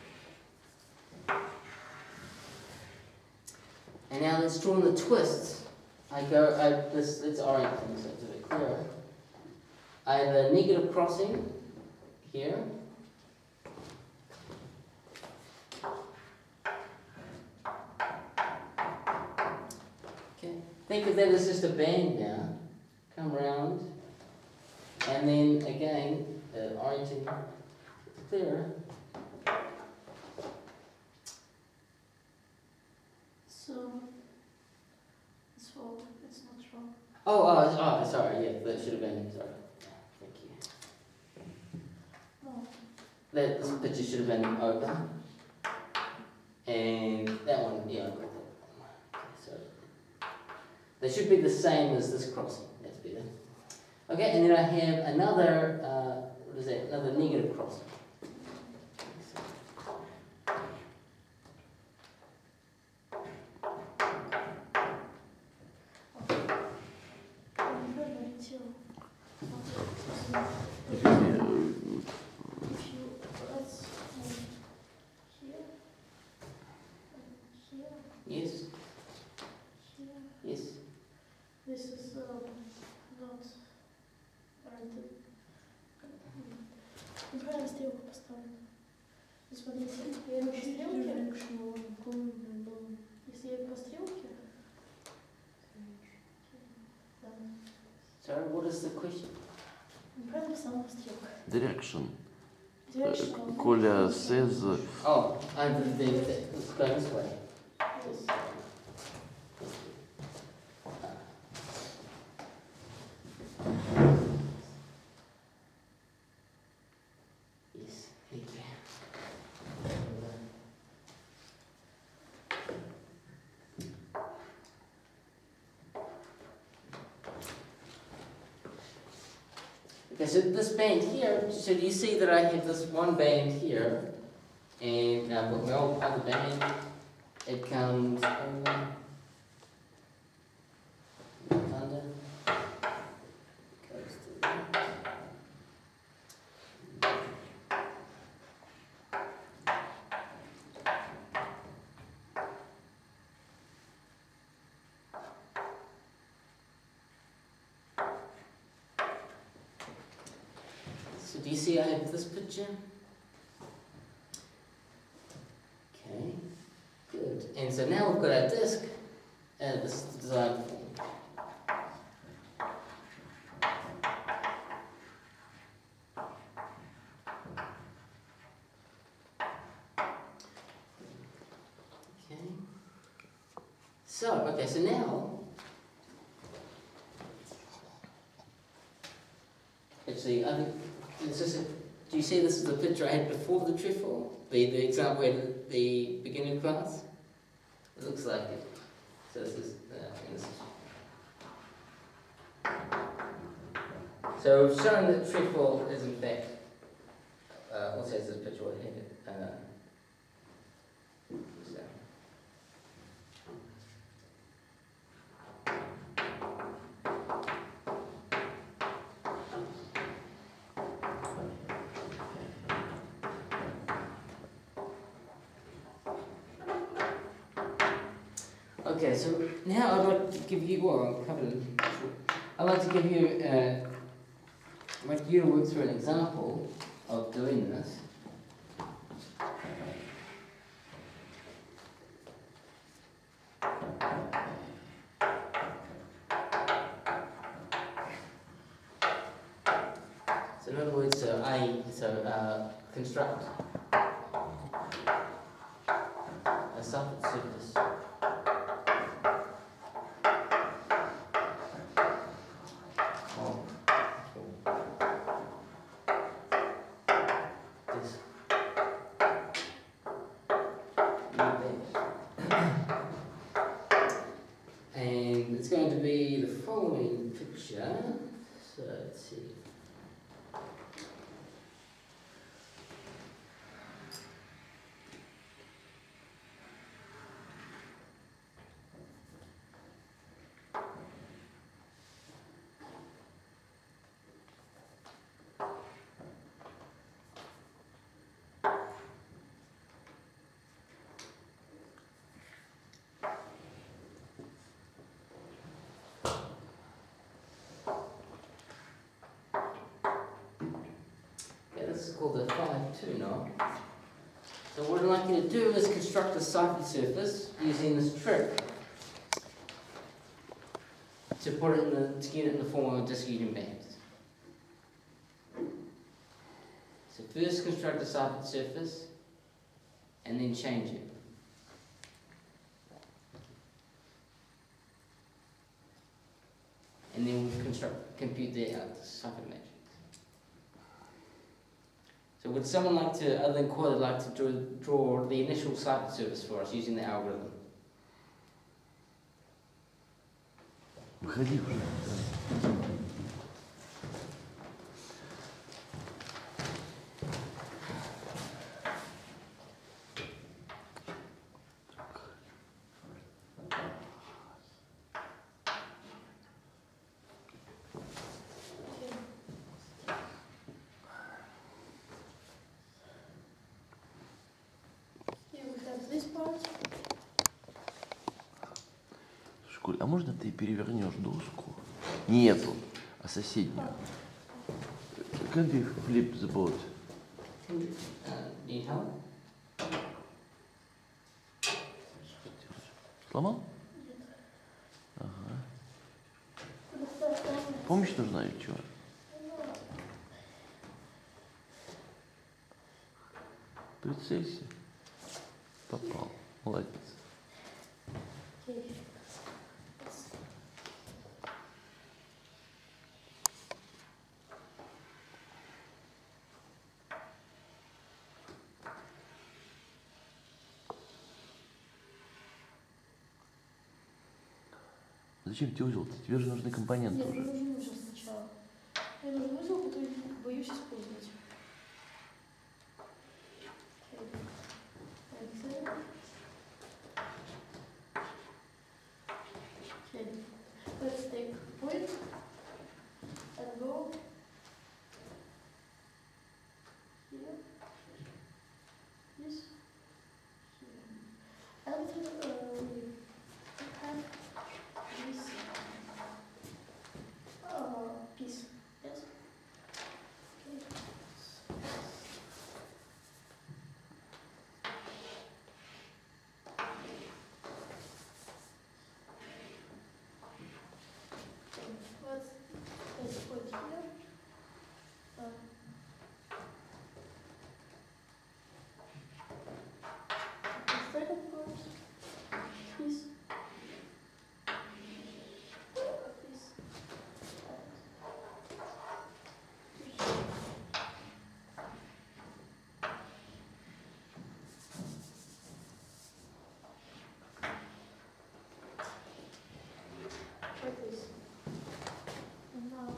And now let's draw the twists. I go, I, this, let's orient things so it's a bit clearer. I have a negative crossing here. Okay, think of that as just a band now. Come round, and then again, uh, orienting clearer. So it's wrong. It's not wrong. Oh, oh, oh, sorry, yeah, that should have been, sorry. Thank you. No. That this picture should have been open. And that one, yeah, I got that. Okay, so they should be the same as this crossing. That's better. Okay, and then I have another, uh, what is that? Another negative crossing. If you let's move here, and here, Yes, here. yes. This is um, not oriented. Неправильно стрелку поставлена. Смотри, если я по стрелке, если я по стрелке, да. Sorry, what is the question? Неправильно писала по стрелке. Direction. Direction. Коля says uh, Oh, and the, the, the, it's going this way. Yes. Yes, thank you. Okay, so this band here, so do you see that I have this one band here, and uh, with my old other band, it comes over, under, goes to that. So do you see I have this picture? Okay, good. And so now we've got our disc, and this is the design form. Okay. So, okay, so now, actually, I think, this is a, do you see this is the picture I had before the trefoil? The, the example we had at the beginning class? It looks like it. So this is, uh, and this is. So we've shown that trefoil is in fact, uh, also has this picture we had. Uh, so. Okay, so now I'd like to give you, well, I'm covered in, I'd like to give you, uh, I'd like you to work through an example of doing this. So in other words, so I, so uh, construct a surface surface. And it's going to be the following picture. So let's see. called a five two now. So what I'd like you to do is construct a cycle surface using this trick to put it in the, to get it in the form of a disc Eugen band. So first construct a cycle surface and then change it. And then we'll construct, compute the uh, cycle matrix. So would someone like to, other than Coyle, like to draw, draw the initial cycle surface for us using the algorithm? Выходи уже. Here we have this part. Школь, а можно ты перевернешь доску? Не эту, а соседнюю. Can we flip the board? Can you, uh, need help? Сломал? Ага. Помощь нужна или чего? Прицелься. Попал. Молодец. Okay. Зачем тебе узел-то? Тебе же нужны компоненты Нет, мне уже. нужен узел сначала. Мне нужен узел, который боюсь использовать. Okay. Let's take point and go here, this, here, and uh, we have this uh, piece. Yes. Okay. Let's let's put here. Uh, the second part, this, this, like this. And now.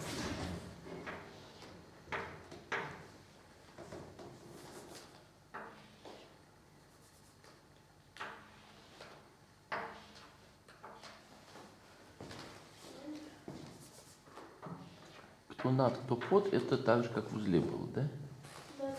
Кто над, кто под, это так же, как в узле было, да? Да,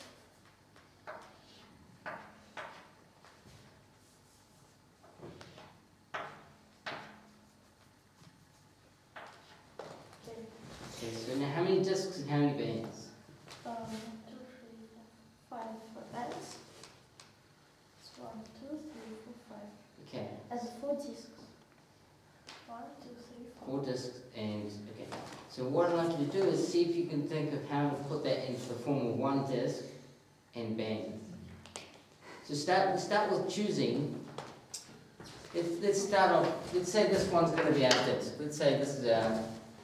okay. Okay, so now how many discs and how many bands? Um, two, three, four, five for bands. It's one, two, three, four, five. Okay, And four discs. One, two, three, four. four discs and, okay. So what I'd like you to do is see if you can think of how to put that into the form of one disc and bands. So start, we'll start with choosing. Let's, let's start off, let's say this one's going to be our disc. Let's say this is our,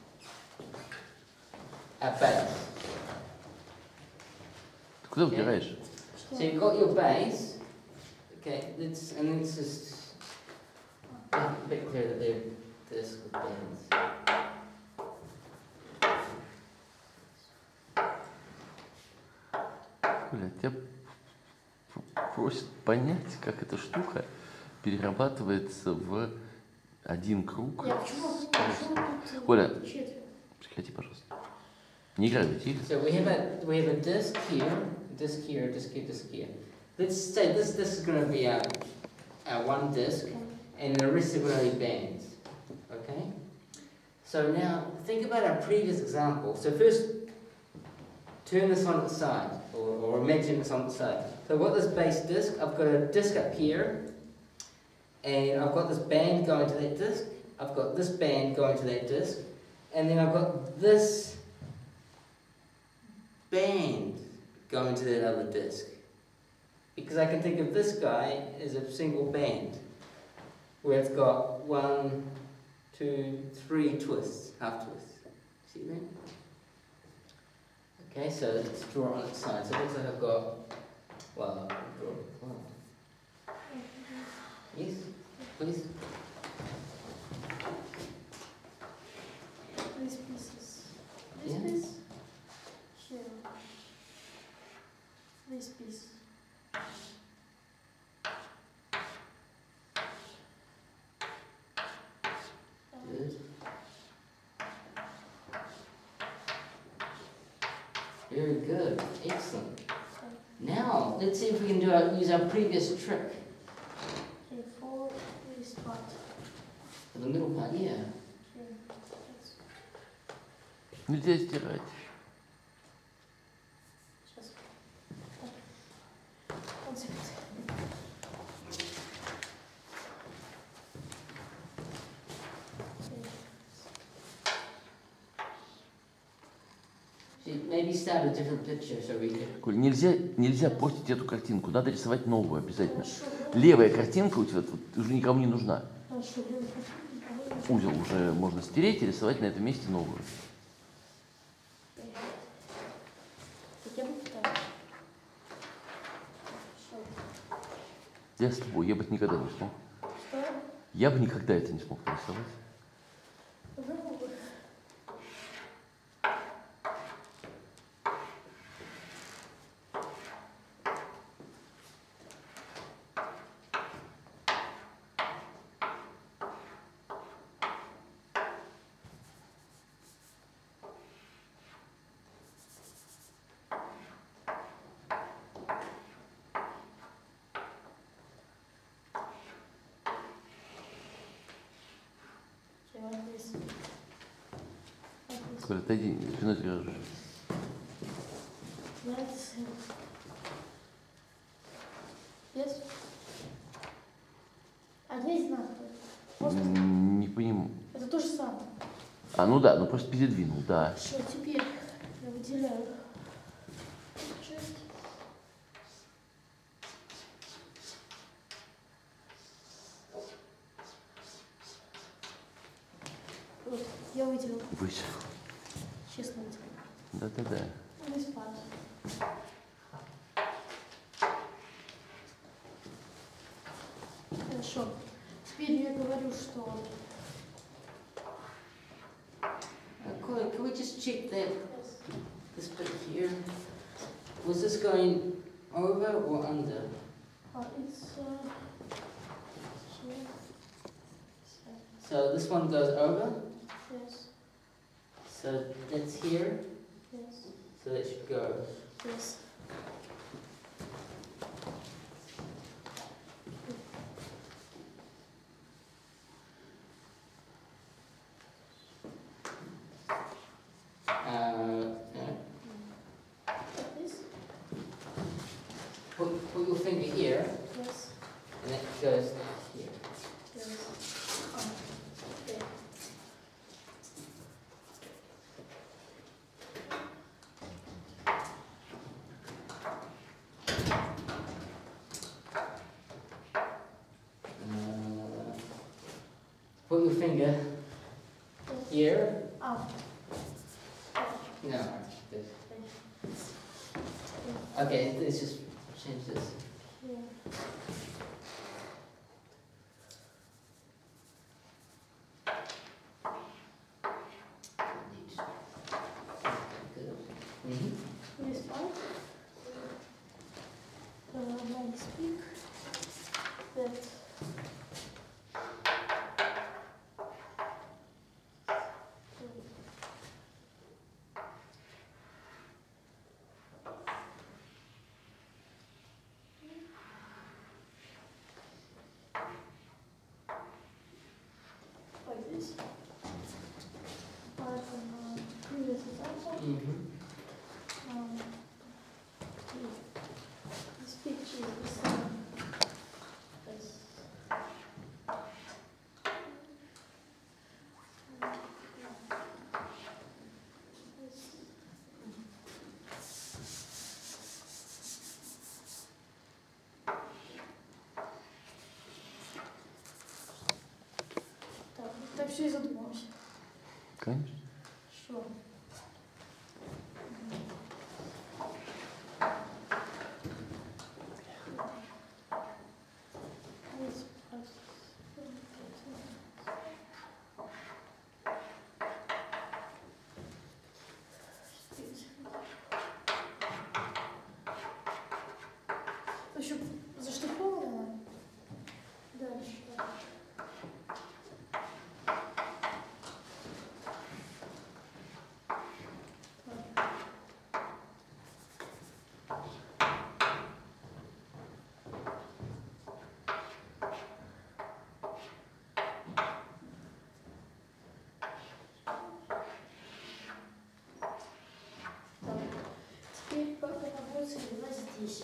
our base. Ты куда выбираешь? So you've got your base. Okay, let's, and let's just make it a bit clear that they're disc with bands. Коля, тебя п- просят понять, как эта штука перерабатывается в один круг. Я почему, почему тут Коля. э, четверо? Прекрати, пожалуйста. Не играй в эти игры. So we have a we have a disc here, a disc here, a disc here, a disc here. Let's say this this is going to be our, our one disc, and the rest are going to be bands. Okay. So now think about our previous example. So first, turn this on its side, or, or imagine it's on its side. So I've got this base disc, I've got a disc up here, and I've got this band going to that disc, I've got this band going to that disc, and then I've got this band going to that other disc. Because I can think of this guy as a single band, where it's got one, two, three twists, half twists. See that? Okay, so let's draw on its side. So it looks like I've got, well, I'll draw it. Wow. Yes, please. These pieces. This Yeah. piece. Here. This piece. Good. Very good. Excellent. Now, let's see if we can do our, use our previous trick Okay, for this part. for the middle part. Yeah. Okay. That's- Нельзя стирать. Сейчас. One second. Okay. See, maybe start a different picture so we can. Коль, нельзя, нельзя портить эту картинку, надо рисовать новую обязательно. Хорошо. Левая картинка у тебя тут уже никому не нужна. Хорошо. Узел уже можно стереть и рисовать на этом месте новую. Так я бы так. Хорошо. Я с тобой, я бы это никогда не смог. Что? Я бы никогда это не смог нарисовать. Ну, okay, like this. Like this. Коля, отойди, спиной держи. Yes. Yes. А здесь надо. Можно? М, Не понимаю. Это то же самое. А, ну да, ну просто передвинул, да. Что теперь я выделяю часть. Вот, я выделила. Выше. Честно выделила. Да-да-да. Ну, не спад. Хорошо. Теперь я говорю, что Uh, Colin, can we just check that this bit here? Was this going over or under? uh, it's uh, here. So this one goes over. Yes, So that's here. yes, So that should go. yes. Uh, yeah. Like this? Put, put your finger here, Yes, and that goes here. yes. Oh, okay. Uh, put your finger Yes. here. Oh, No. This. Okay, let's just change this. yeah. Mm-hmm. This part. Uh, now speak that. Like this. Apart from uh, previous example. Mm-hmm. Um, все и задумалась. Конечно. Что? Еще заштамповано. Дальше. Так. Теперь попробуется его здесь.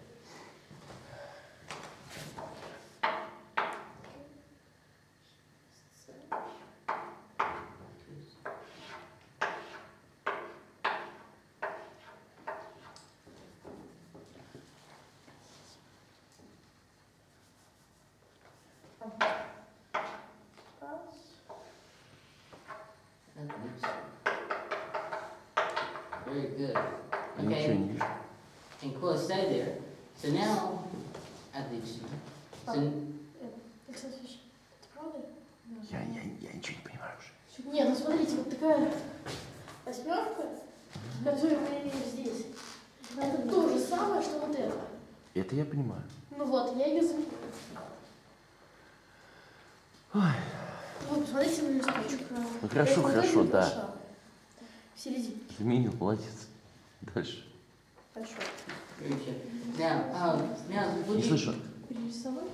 Very good. Ничего Okay, не вижу. and cool, stay there. So now, отлично. So, Александр Ильич, это правда? Я, я, я ничего не понимаю уже. Нет, ну смотрите, вот такая восьмерка, которую мы имеем здесь. Это то же самое, что вот это. Это я понимаю. Ну вот, я ее заменила. Ой. Вот, посмотрите на листочек. Ну хорошо, Я хорошо, вот да. шаг. В середине. Заменил, молодец. Дальше. Хорошо. very good. Now, um, now, would Не you, слышу. Перерисовать?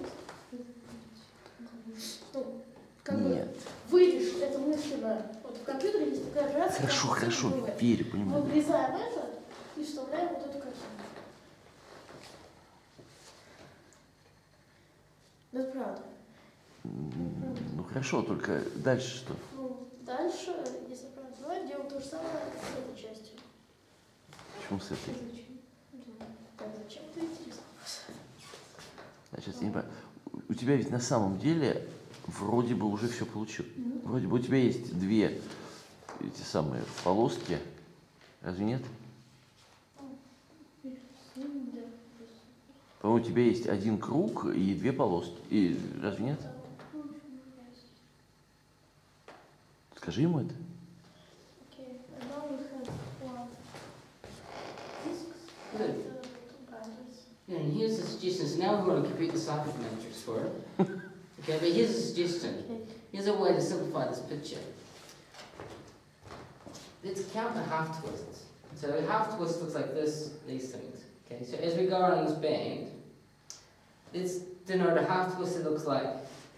Ну, как бы Нет. вырежь это мысленно. Вот в компьютере есть такая операция. Хорошо, как хорошо, ЦТВ. верю, Мы понимаю. вырезаем это и вставляем вот эту картинку. Ну, это правда. М, Ну хорошо, только дальше что? Ну, дальше, если я правильно понимаю, делаем то же самое с этой частью. Почему с этой? Зачем? Так, зачем это интересно? Я сейчас не понимаю. У тебя ведь на самом деле вроде бы уже все получилось. Вроде бы у тебя есть две эти самые полоски. Разве нет? По-моему, у тебя есть один круг и две полоски. И разве нет? Скажи ему это. Okay, and now we have one discs Good. and uh, two binders. yeah, and here's the suggestion. So now we want to compute the cyclic matrix for it. Okay, but here's a suggestion. Okay. Here's a way to simplify this picture. Let's count the half twists. So a half twist looks like this, these things. Okay, so as we go around this band, let's denote a half twist that looks like.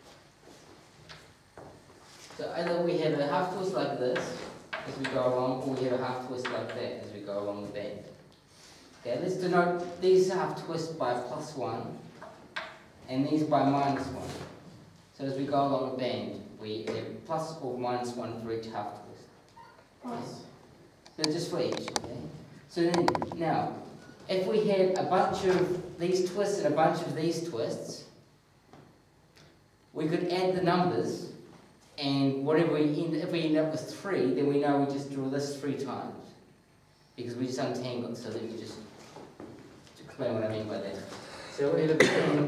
So either we have a half twist like this as we go along, or we have a half twist like that as we go along the band. Okay, let's denote these half twists by plus one, and these by minus one. So as we go along the band, we have plus or minus one for each half twist. Plus. So just for each, okay? So then, now, if we had a bunch of these twists and a bunch of these twists, we could add the numbers, and whatever we end, if we end up with three, then we know we just draw this three times. Because we just untangle it, so let me just explain what I mean by that. So we have a band.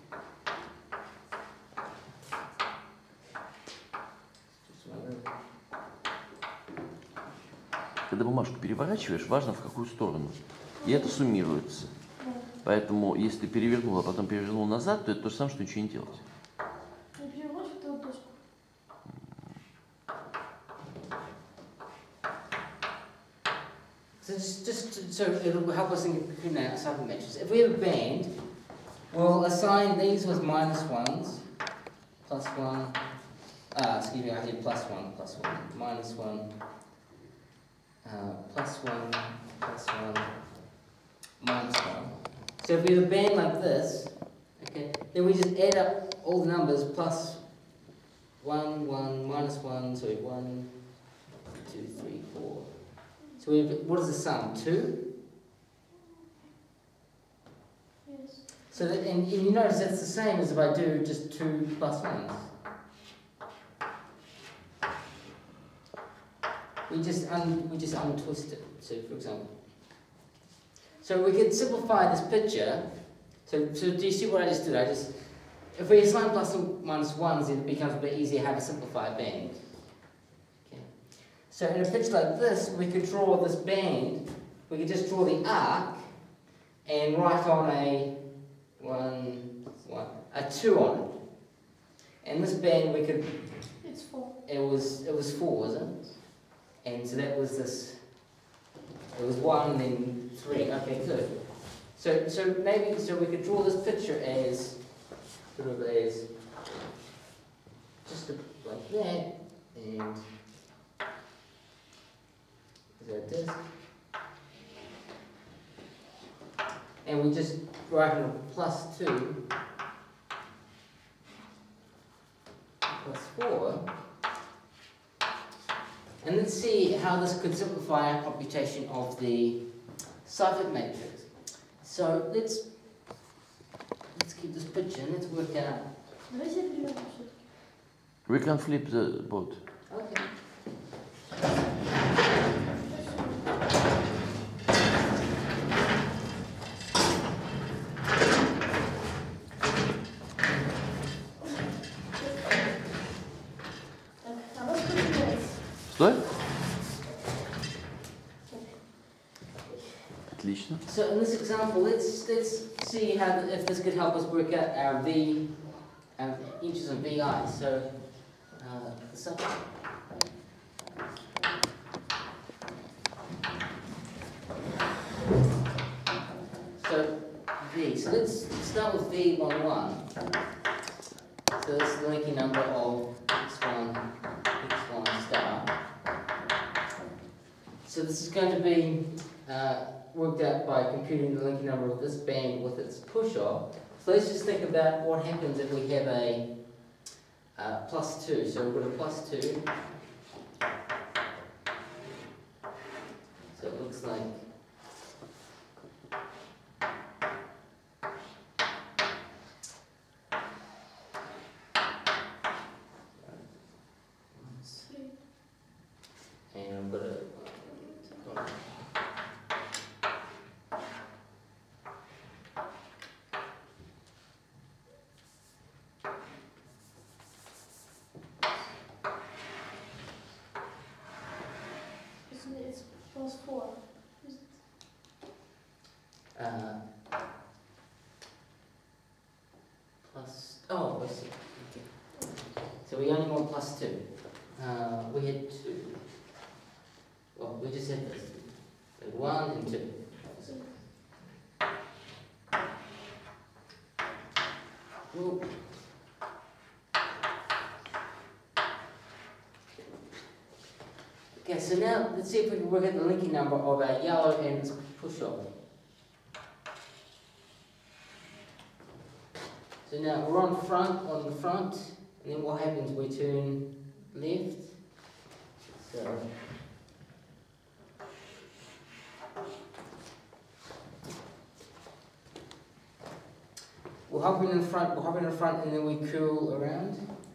Когда бумажку переворачиваешь, важно в какую сторону. И это суммируется. Поэтому, если ты перевернул, а потом перевернул назад, то это то же самое, что ничего не делать. Не переводишь эту доску? So just, just so it'll help us in computing out cyclic matrices. If we have a band, we'll assign these with minus ones, plus one, uh, excuse me, I did plus one, plus one, minus one, uh, plus one, plus one, minus one. So if we have a band like this, okay, then we just add up all the numbers plus one, one, minus one, so we have one, two, three, four. So we have, what is the sum? Two? Yes. So that, and, and you notice that's the same as if I do just two plus ones. we just un, we just untwist it. So, for example, so we can simplify this picture. So, so do you see what I just did? I just, if we assign plus and minus ones, it becomes a bit easier how to simplify a band. Okay. So in a picture like this, we could draw this band. We could just draw the arc and write on a one, one, a two on it. And this band we could. It's four. It was it was four, was it? And so that was this. It was one, then three. Okay, good. So so maybe so we could draw this picture as sort of as just a, like that, and is that this? And we just write in a plus two, plus four. And let's see how this could simplify our computation of the Seifert matrix. So let's let's keep this picture and let's work out. Давайте перевернем всё-таки. We can flip the boat. Okay. Так, а вот поменяется. Стой. Отлично. So in this example, let's let's see how th- if this could help us work out our v, our inches of vi. So uh, so so v. So let's start with v one one. So this is the linking number of x one, x one star. So this is going to be uh, worked out by computing the linking number of this band with its push-off. So let's just think about what happens if we have a uh, plus two. So we've got a plus two. So it looks like Three. and I'm gonna It's, it's plus four. Is it? uh, plus. Oh, I see. Okay. So we only want plus two. Uh, we had two. Well, we just had this. We had one and two. Well, okay, so now let's see if we can work out the linking number of our yellow and its push-off. So now we're on front, on the front, and then what happens? We turn left. So we'll hover in the front, we'll hover in the front, and then we curl around.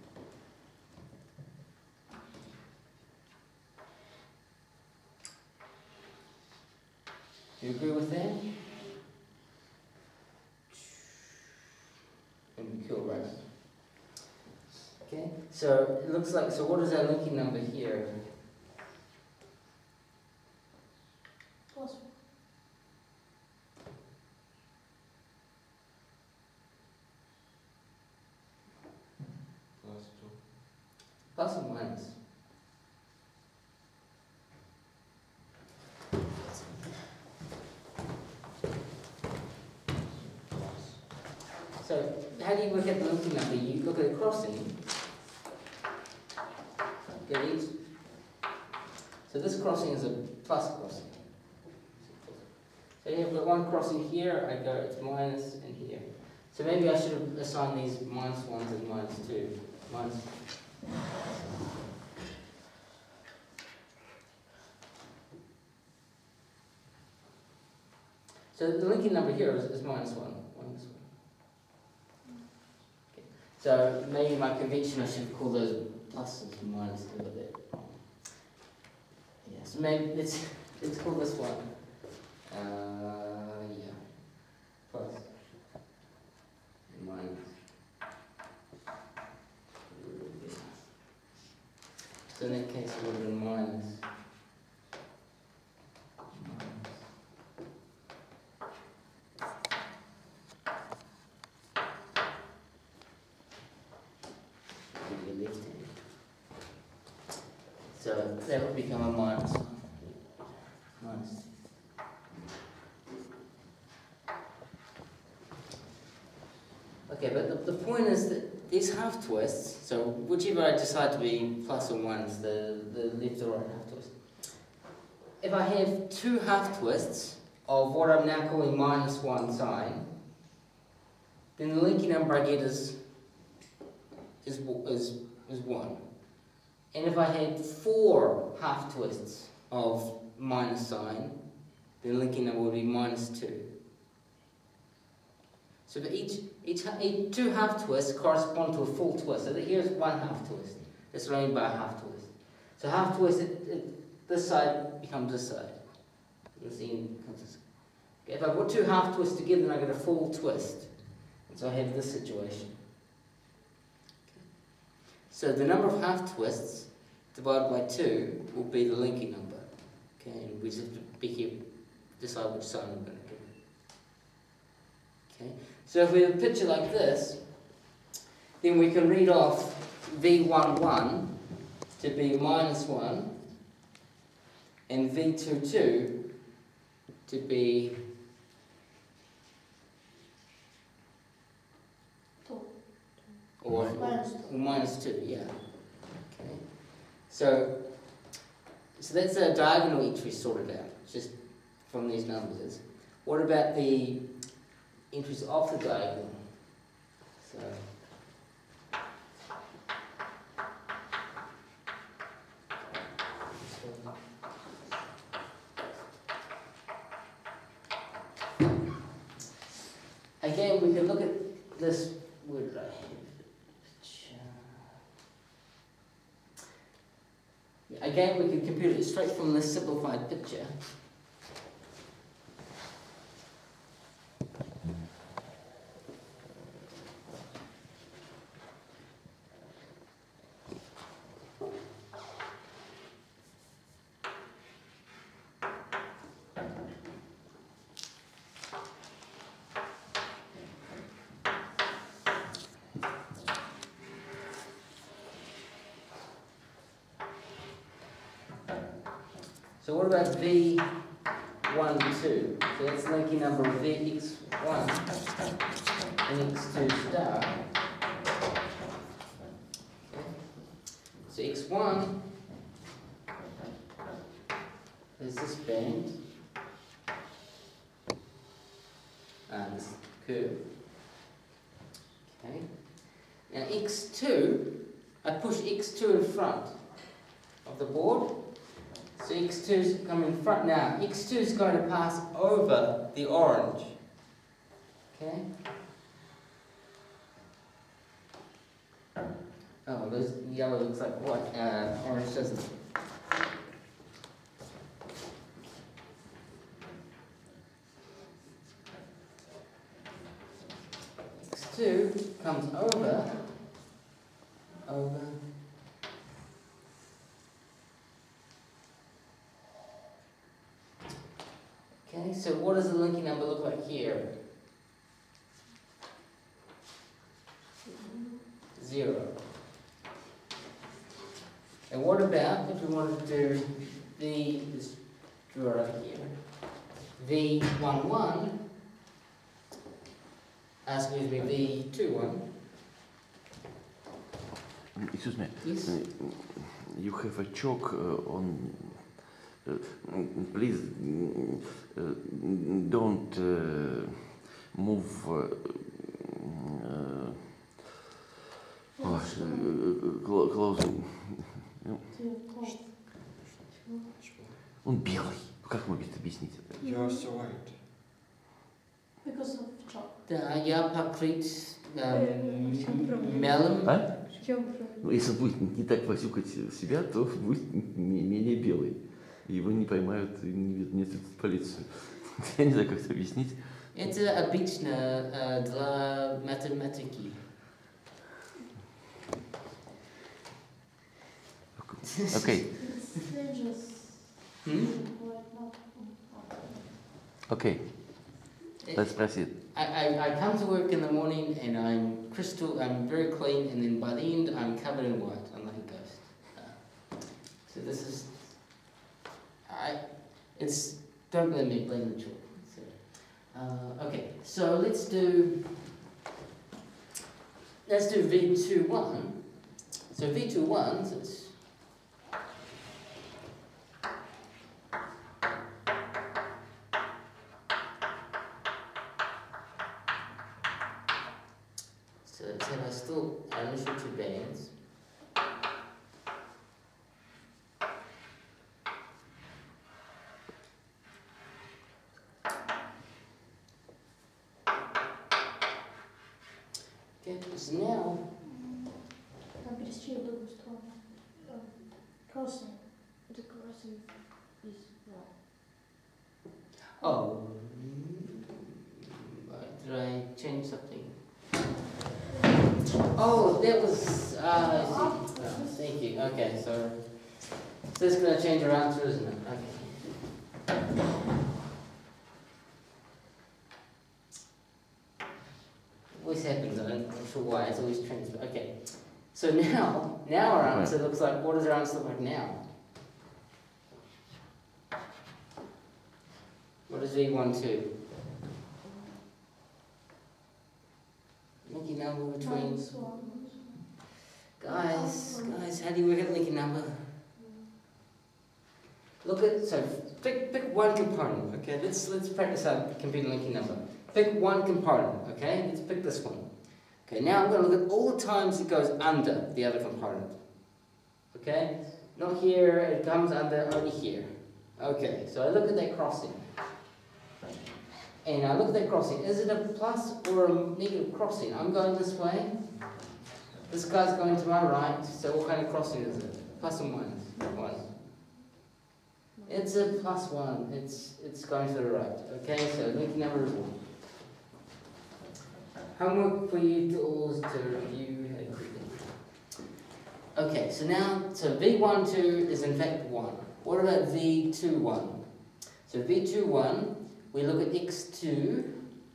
Do you agree with that? And we curl around. Okay, so it looks like, so what is our linking number here? Plus. Plus two. Plus or minus? So how do you work out the linking number? You look at the crossing. Get each. So this crossing is a plus crossing. So you've got one crossing here, I go, it's minus, and here. So maybe I should have assigned these minus ones and minus two. Minus. So the linking number here is, is minus one. Minus one. Okay. So maybe my convention I should call those pluses and minus two of that. Yeah. So maybe let's let's call this one. Uh, yeah. Plus. Minus. So in that case, it would have been minus. So that would become a minus one. Minus two. Okay, but the, the point is that these half twists, so whichever I decide to be plus or minus, the, the left or right half twist. If I have two half twists of what I'm now calling minus one sign, then the linking number I get is, is, is, is one. And if I had four half twists of minus sign, then the linking number would be minus two. So for each, each, each two half twists correspond to a full twist. So here's one half twist. That's what I mean by a half twist. So half twist, it, it, this side becomes this side. This end becomes this. Okay, if I put two half twists together, then I get a full twist. And so I have this situation. So the number of half twists divided by two will be the linking number. Okay, and we just have to be here, decide which sign we're going to give. Okay, so if we have a picture like this, then we can read off V one one to be minus one and V two two to be two. Or Minus two. Or minus two, yeah. Okay. So, so that's a diagonal entry sorted out, just from these numbers. What about the entries off the diagonal? So, again, we can look at this word right here. Again, we can compute it straight from this simplified picture. So what about V one, two? So that's linking number V x one and x two star. Okay. So x one is this band and this curve. Okay. Now x two, I push x two in front of the board. So x two is coming in front now. x two is going to pass over the orange. Okay? Oh, this yellow looks like white. Uh, orange doesn't. x two comes over, over. Okay, so what does the linking number look like here? Zero. And what about if we wanted to do the, let's draw it up here, V one one, uh, excuse me, V two one. Excuse me. Yes. Uh, You have a chalk uh, on. Uh, please uh, don't uh, move. Uh, uh, oh, uh, close. Он белый. Как могу объяснить? You're so white. Because of chalk. Да, я покрыт мелом. А? В чем проблема? Ну, если будет не так возюкать себя, то будет менее белый. и его не поймают и не, не отведут в полицию. Я не знаю, как это объяснить. Это обычно э, для математики. Окей. Hmm? Окей. Let's proceed. I, I, I come to work in the morning and I'm crystal, I'm very clean, and then by the end I'm covered in white. I'm like a ghost. Uh, so this is, I, it's, don't blame me, blame the children. So, uh, okay, so let's do, let's do V two one. So V two one, so it's, so let's have our still our initial two bands. Okay, so now, Там пересечи в другую сторону. Crossing. The crossing is wrong. oh, did I change something? Oh, that was, uh, I see. Oh, thank you, okay, so, so this is going to change our answer, isn't it? Okay. Always happens, I'm not sure why, it's always transfer. Okay, so now, now our answer looks like, what does our answer look like now? What is V one two? Linking number between, Minus one. guys, guys, how do you work out linking number? Look at, so pick, pick one component, okay, let's, let's practice our computer linking number. Pick one component, okay, let's pick this one. Okay, now I'm going to look at all the times it goes under the other component. Okay, not here, it comes under, only here. Okay, so I look at that crossing. And I look at that crossing, is it a plus or a negative crossing? I'm going this way. This guy's going to my right, so what kind of crossing is it? Plus or minus? One. It's a plus one, it's, it's going to the right. Okay, so linking number is one. Homework for you all to review everything. Okay, so now, so V one two is in fact one. What about V two one? So V two one, we look at x two,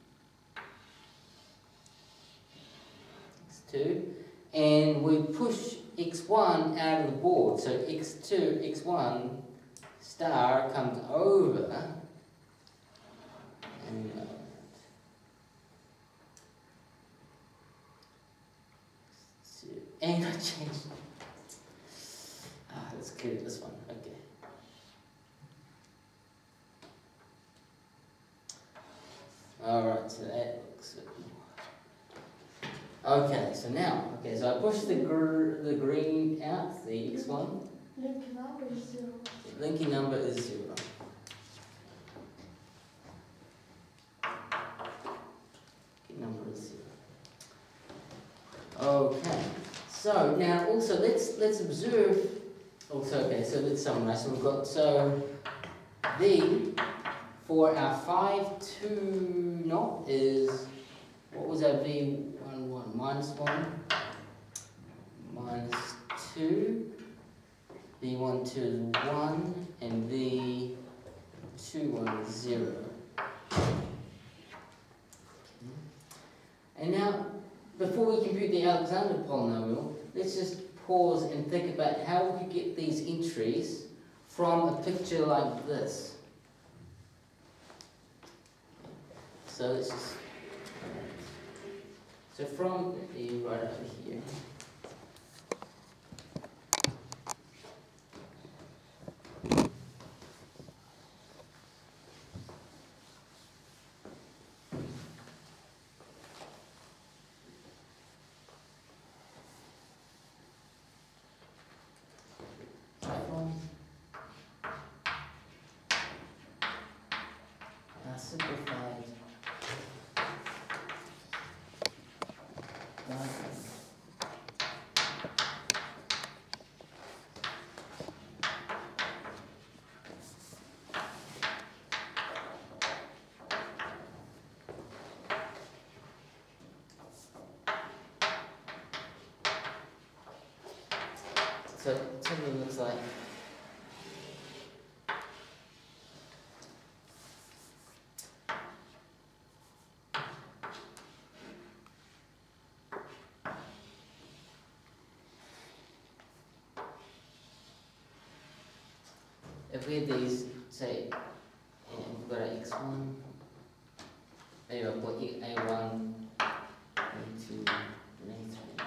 x two, and we push x one out of the board. So x two, x one star comes over, and uh, and I changed. Ah, let's clear this one. Okay. All right. So that looks. Okay. So now, okay. So I push the gr the green out, the x one. Linking number is zero. Linking number is zero. Linking number is zero. Okay. So now also let's let's observe. Also, okay. So let's summarize. So we've got so V for our five two knot is, what was our V one one minus one minus two. V one two is one and V two one is zero. And now, before we compute the Alexander polynomial, let's just pause and think about how we could get these entries from a picture like this. So let's just, so from the right over here. Now simplified. So it suddenly looks like if we had these, say, and we've got an x one, maybe I'll put a one, a two, and a three.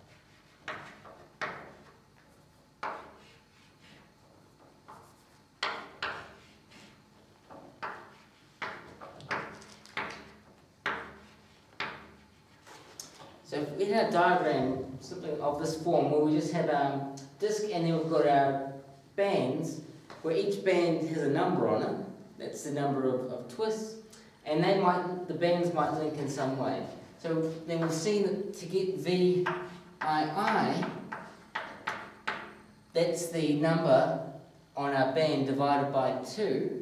So if we had a diagram, something of this form, where we just had a disc and then we've got our bands, where each band has a number on it, that's the number of, of twists, and they might, the bands might link in some way. So then we'll see that to get V I I, that's the number on our band divided by two.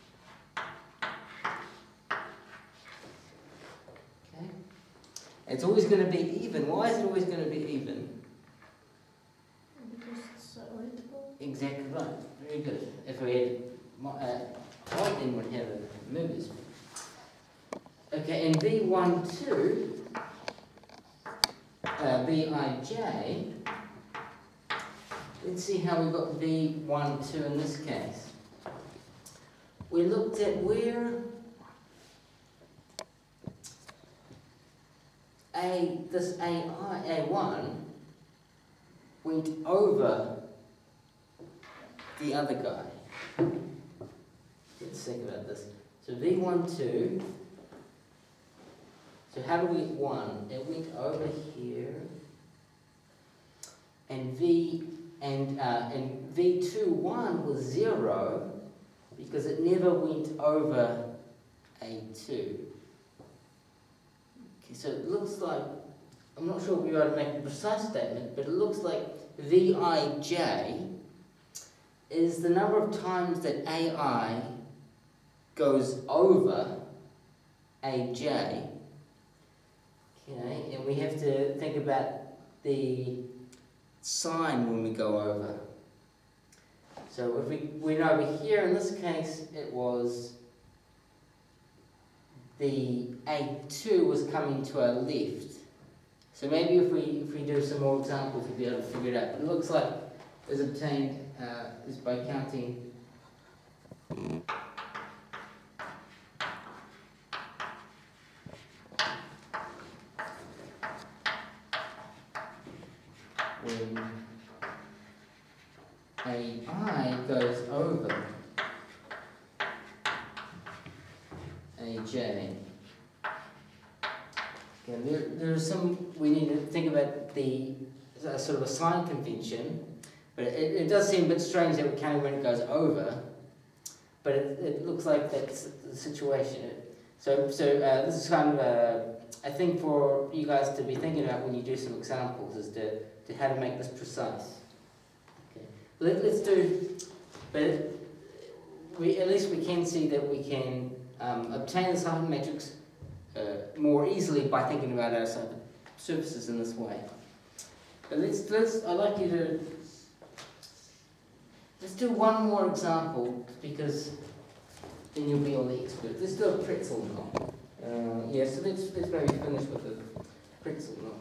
Okay. It's always going to be even. Why is it always going to be even? Because it's identical. Exactly right. Very good. If we had uh, height, then we'd have a movers. Okay, and V one two, uh, V I J, let's see how we got V one two in this case. We looked at where A, this A I, A one went over the other guy. Let's think about this. So V one two, so how do we get one? It went over here, and V and uh, and V two one was zero because it never went over A two. Okay, so it looks like, I'm not sure if we ought to make a precise statement, but it looks like V I J is the number of times that A I goes over A J. Okay, and we have to think about the sign when we go over. So if we went over here, in this case, it was the A two was coming to our left. So maybe if we if we do some more examples, we'll be able to figure it out. It looks like it was obtained uh, is by counting when A I goes over A J. Okay, there, there's some, we need to think about the uh, sort of a sign convention, but it, it does seem a bit strange that we count when it goes over, but it, it looks like that's the situation. So, so uh, this is kind of a, a thing for you guys to be thinking about when you do some examples, is to, to how to make this precise. Okay. Let, let's do, but we, at least we can see that we can um, obtain the cycling matrix uh, more easily by thinking about our surfaces in this way. But let's, let's, I'd like you to, let's do one more example, because then you'll be all the expert. Let's do a pretzel knot. Uh, yeah, so let's, let's maybe finish with the pretzel knot.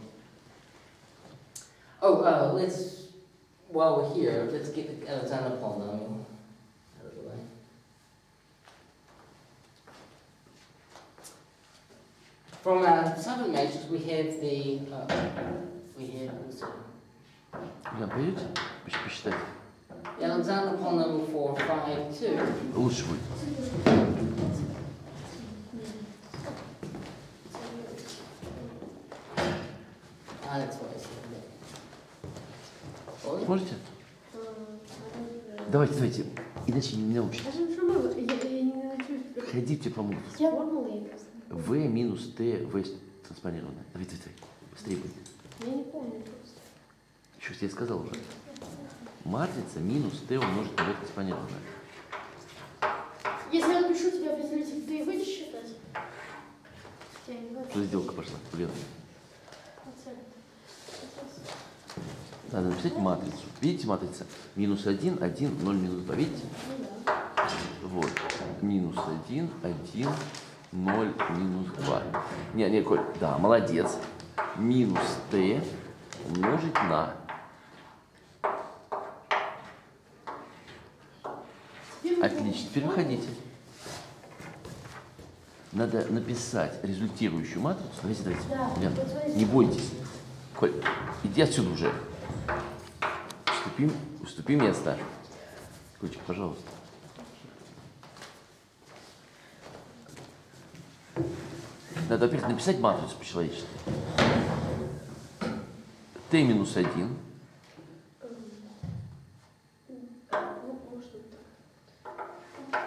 Oh, uh, let's, while we're here, let's get the Alexander polynomial out of the way. From our Southern matrix, we have the, uh, we have, let's see, Да, поедете? Посчитать. the Alexander polynomial for five two. Лучше будет. Ah, that's what I said. Ой. Сможете? Давайте, давайте. Иначе не научитесь. А что было? Я, я не научусь. Ходите по мудрости. Я формулы я просто. В минус Т, В транспонированное. Давайте, давайте. Быстрее будет. Я не помню просто. Еще я сказал уже. Матрица минус Т умножить на В транспонированное. Если я напишу тебе определитель, ты выйдешь считать? Я не Что сделка пошла? Блин. Оценка. Надо написать матрицу. Видите, матрица? Минус один, один, ноль, минус два. Видите? Вот. Минус один, один, ноль, минус два. Не, не, Коль, да, молодец. Минус t умножить на. Отлично. Теперь выходите. Надо написать результирующую матрицу. Давайте, давайте. Да, Лен, вот смотрите. не бойтесь. Коль, иди отсюда уже. Уступи, уступи место. Кольчик, пожалуйста. Надо, во-первых, написать матрицу по-человечески. t минус один. Ну, может быть так.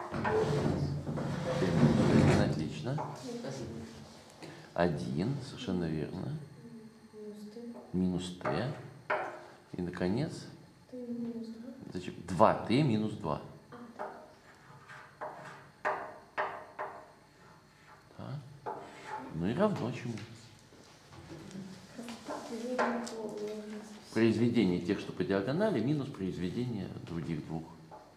t минус один, отлично. Спасибо. один, совершенно верно. Минус Т. Минус t. И, наконец, Т минус два. зачем? два t минус два. Да. Ну и равно чему? Произведение тех, что по диагонали, минус произведение других двух.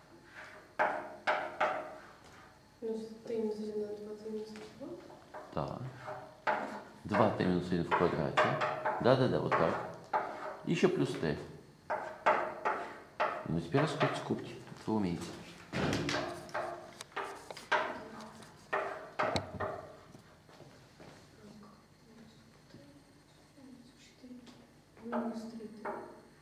Минус Т минус один на два Т минус два. Да. два t минус один в квадрате. Да-да-да, вот так. Еще плюс t. Ну теперь раскройте скобки. Это вы умеете. Минус три Т.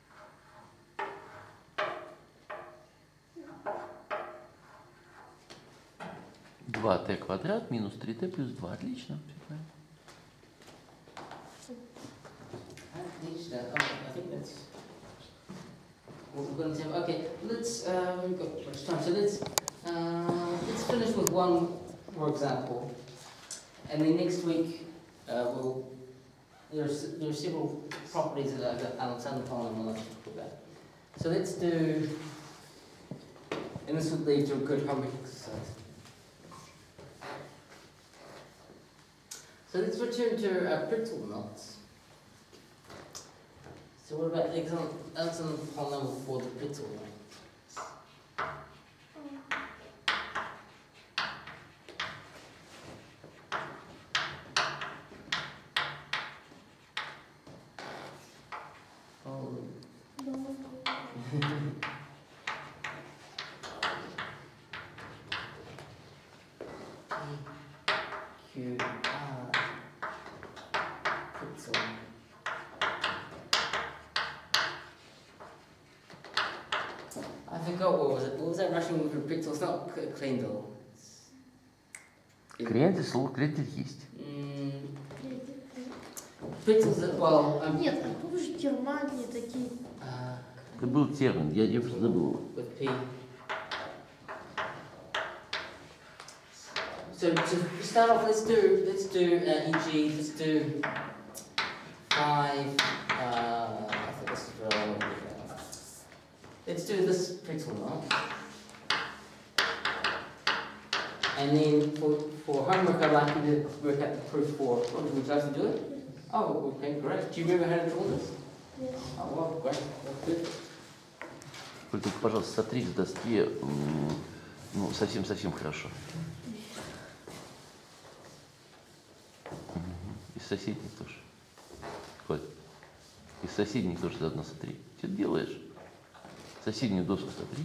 два t квадрат минус три t плюс два. Отлично. Все правильно. Отлично. Okay, I think that's what we're going to have. Okay, let's, uh, we've got much time, so let's, uh, let's finish with one more example. And then next week, uh, we'll, there's, there are several properties that I've Alexander Poland will like to talk about. So let's do, and this would lead to a good homework exercise. So let's return to our brittle knots. So what about the example, Alexander Poland for the brittle knots? Oh. Q, R, brittle. I forgot what was it. What was that Russian word for brittle? It's not k- Klendel. It's- Крендель, слово крендель есть. Mm, brittles, are- well, um, Нет, а тут же Германии такие. uh, Это был термин, я, я просто забыл. with P. So to start off, let's do let's do uh, E G. Let's do five. Uh, I think this is relevant. Let's do this brittle knot. And then for for homework, I'd like you to work out the proof for. Would you like to do it? Oh, okay, great. Do you remember how to draw this? Yes. Oh, well, great. That's good. Только, пожалуйста, сотри с доски, м, ну, совсем-совсем хорошо. Мгм. И соседних тоже. Коль, и соседних тоже заодно сотри. Что ты делаешь? Соседнюю доску сотри.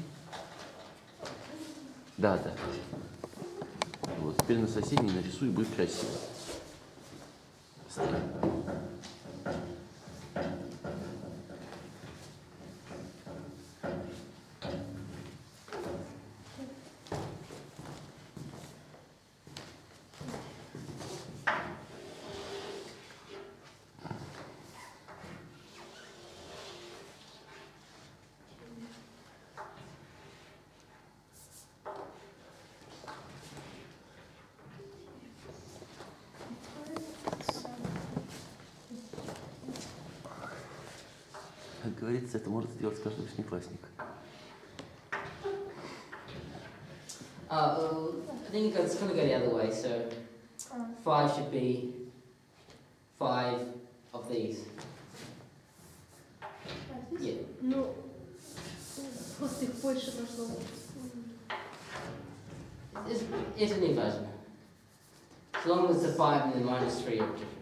Да, да. Вот, теперь на соседней нарисуй, будет красиво. Быстрее. Как говорится, это может сделать каждый восьмиклассник. Uh, well, I think it's going to go the other way. So five should be five of these. Один, больше пошло. It's, it's an inversion. As long as the five and the minus three are different.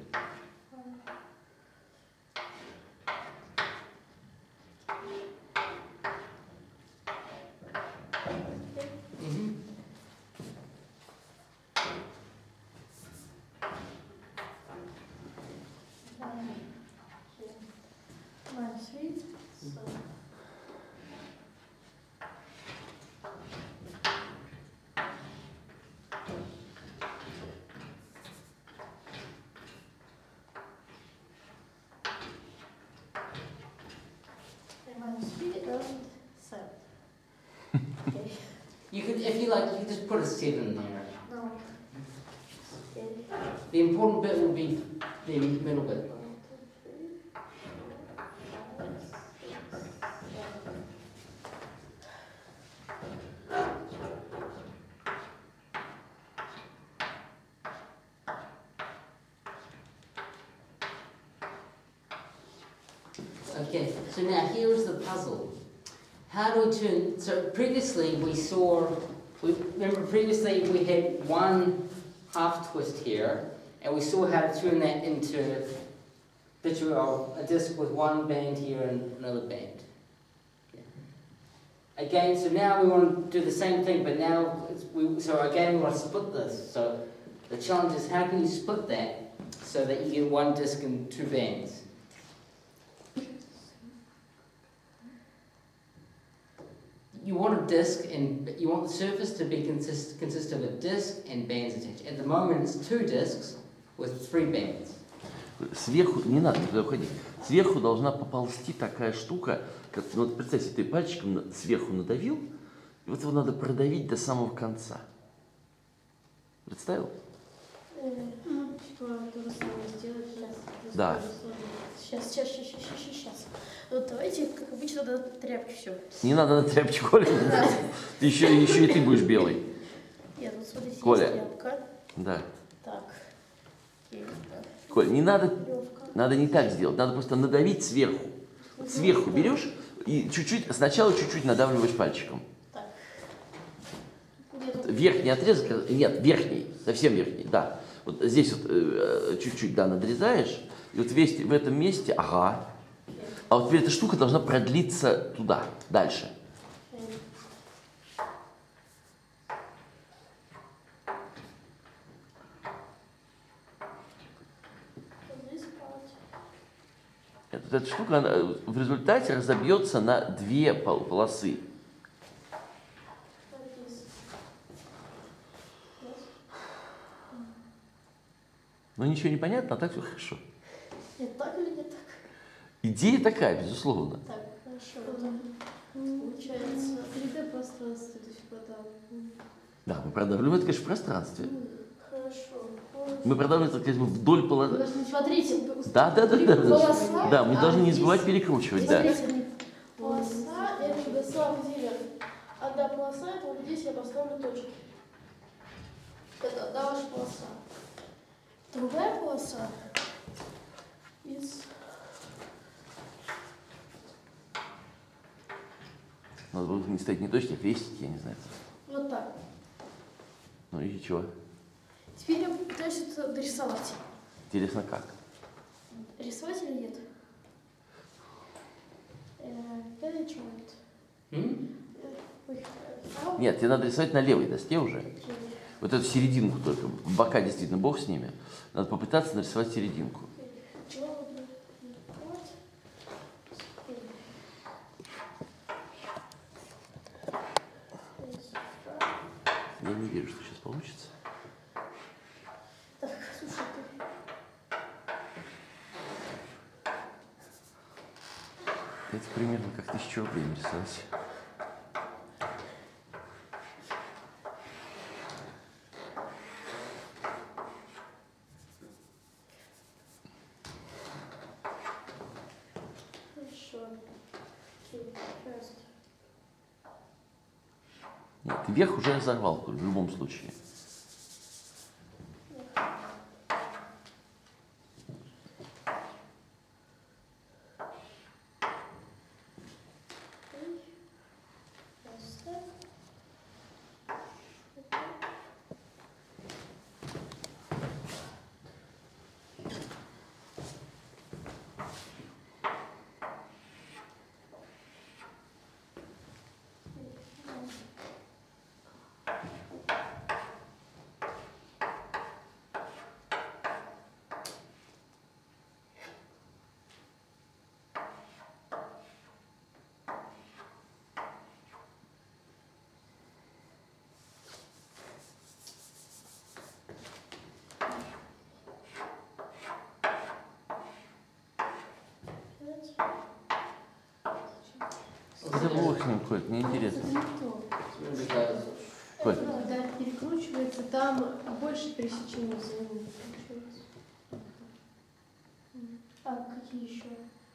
Mhm. Minus three. So. Minus three and seven. Okay. You could, if you like, you could just put a seven there. No. Okay. The important bit will be the middle bit. One, two, three, four, five, six, seven. Okay, so now here is the puzzle. How do we turn, so previously we saw, we, remember previously we had one half twist here, and we saw how to turn that into picture of a disc with one band here and another band. Again, so now we want to do the same thing, but now, it's, we, so again we want to split this. So the challenge is how can you split that so that you get one disc and two bands? You want a disc, and you want the surface to be consist, consist of a disc and bands attached. At the moment, it's two discs with three bands. Сверху, не надо никуда уходить, сверху должна поползти такая штука, как, ну, вот представьте, ты пальчиком на, сверху надавил, и вот его надо продавить до самого конца. Представил? Ну, типа, то же самое сделать сейчас. Да. Сейчас, сейчас, сейчас, сейчас, сейчас, сейчас. Вот давайте, как обычно, на тряпке все. Не надо на тряпочку, Коля. Еще, еще и ты будешь белый. Нет, вот смотрите, Коля. есть тряпка. Да. Так. Окей, так. Коль, не надо, Веревка. надо не так сделать, надо просто надавить сверху. Вот сверху берешь и чуть-чуть, сначала чуть-чуть надавливаешь пальчиком. Так. Где тут? Верхний отрезок, нет, верхний, совсем верхний, да. Вот здесь вот э, чуть-чуть, да, надрезаешь, и вот весь в этом месте, ага. А вот теперь эта штука должна продлиться туда, дальше. Вот эта штука она в результате разобьется на две пол- полосы. Ну ничего не понятно, а так все хорошо. Нет, так или не так? Идея такая, безусловно. Так, хорошо. Получается, три дэ пространство, то есть продал. Да, мы продавливаем это, конечно, в пространстве. Хорошо. Мы продавливаем это, конечно, вдоль полосы. Смотрите, Да, да, да, да. полоса, Да, мы а должны не здесь- забывать перекручивать, да. Смотрите, полоса это на самом деле одна полоса, это вот здесь я поставлю точки. Это одна ваша полоса. Другая полоса из... Надо было не ставить не точки, а крестики, я не знаю. Вот так. Ну и чего? Теперь я пытаюсь это дорисовать. Интересно, как? Рисовать или нет? Page right. Hmm? Ой, а, Нет, тебе надо рисовать на левой доске уже. окей. Вот эту серединку только. Бока действительно бог с ними. Надо попытаться нарисовать серединку. Ладно. Вот. Окей. Я не верю, что сейчас получится. Так, слушай, ты... Это примерно как тысячу рублей нарисовать. Хорошо. Окей, first. Нет, ты верх уже разорвал, Коль, в любом случае. Раз. происходит? Мне интересно. Это не то. Remember it goes, Коль, Когда перекручивается, там больше пересечений взаимных получается. А какие еще?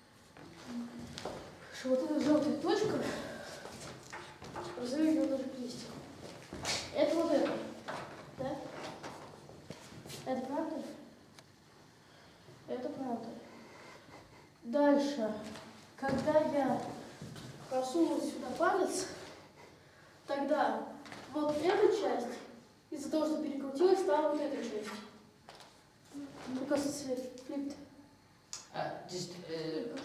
Что вот эта желтая точка, назовем ее даже листик. Это вот это, да? Это правда? Это правда. Дальше, когда я просунул сюда палец, тогда вот эта часть, из-за того, что перекрутилась, стала вот эта часть. Мне кажется, свет флипт. uh, just, uh,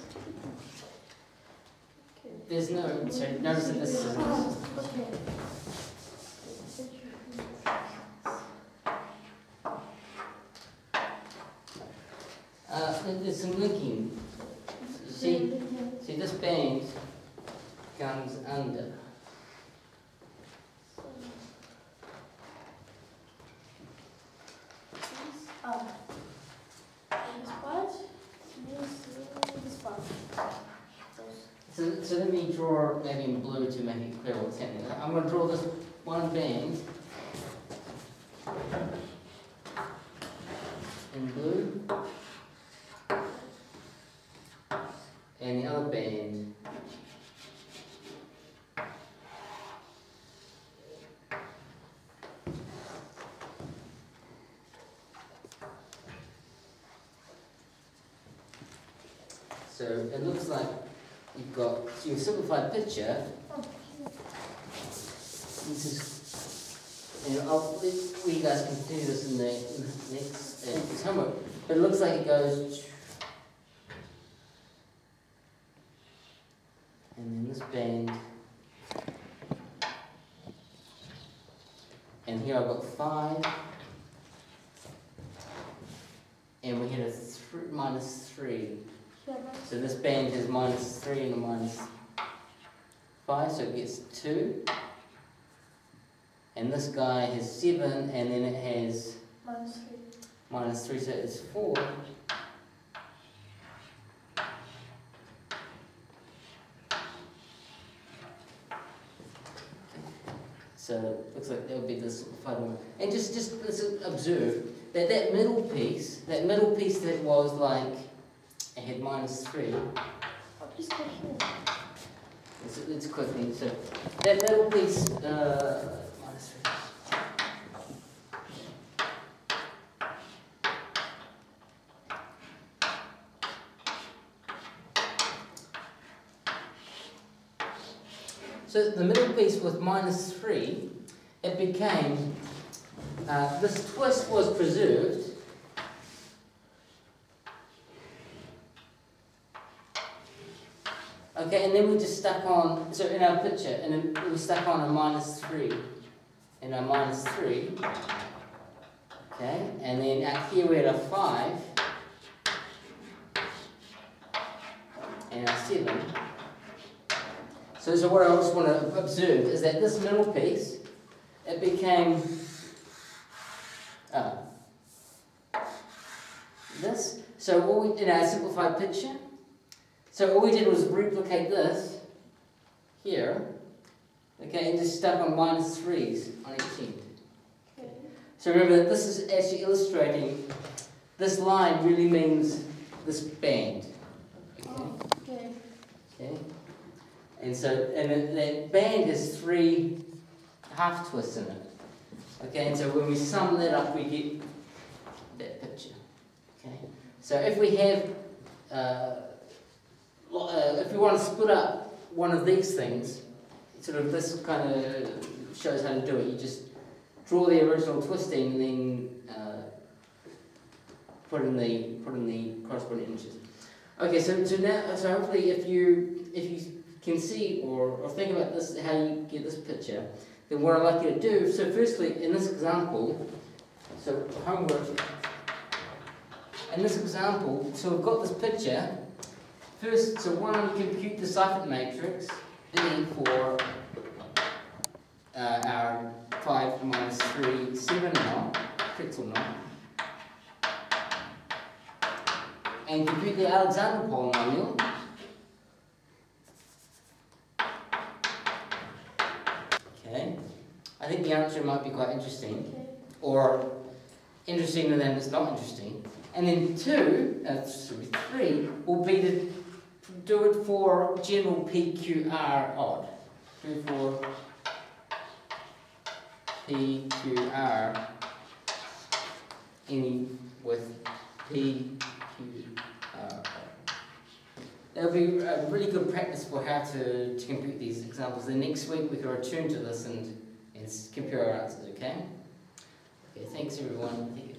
there's no, so notice that this is, Окей. uh, there's some linking. See, see this band comes under. А. Не спать, не, не спать. So, so let me draw maybe in blue to make it clear what's happening. I'm going to draw this one band in blue, and the other band so it looks like you've got so your simplified picture. This is, you know, I'll, we guys can do this in the next uh, homework, but it looks like it goes, and then this band, and here I've got five, and we hit a th minus three. So this band has minus three and a minus five, so it gets two. And this guy has seven, and then it has Minus three. minus three, so it's four. So it looks like that would be the simplified one. And just, just let's observe that that middle piece, that middle piece that was like, it had minus three. Oh, please go here. Let's, let's quickly, so that middle piece, uh, minus three. So the middle piece with minus three, it became, uh, this twist was preserved. Okay, and then we just stuck on, so in our picture, and then we stuck on a minus three, and a minus three, okay, and then out here we had a five, and a seven. So, so what I just want to observe is that this middle piece, it became uh, this. So all we, in our simplified picture, so all we did was replicate this here, okay, and just stuck on minus threes on each end. Okay. So remember that this is actually illustrating, this line really means this band. Okay. Oh, okay. Okay. And so, and then that band has three half twists in it. Okay, and so when we sum that up, we get that picture. Okay. So if we have, uh, Uh, if you want to split up one of these things, sort of this kind of shows how to do it. You just draw the original twisting and then uh, put in the put in the corresponding images. Okay, so so now so hopefully if you if you can see or, or think about this how you get this picture, then what I'd like you to do. So firstly, in this example, so homework. In this example, so we've got this picture. First, so one, compute the Seifert matrix D for uh, our five minus three, seven knot, pixel knot. And compute the Alexander polynomial. think the answer might be quite interesting, Okay. or interesting and then it's not interesting. And then two, uh, sorry, three, will be to do it for general P Q R odd. Do it for P Q R any with P Q R. That'll be a really good practice for how to, to compute these examples. Then next week we can return to this and, and compare our answers, okay? Okay, thanks everyone.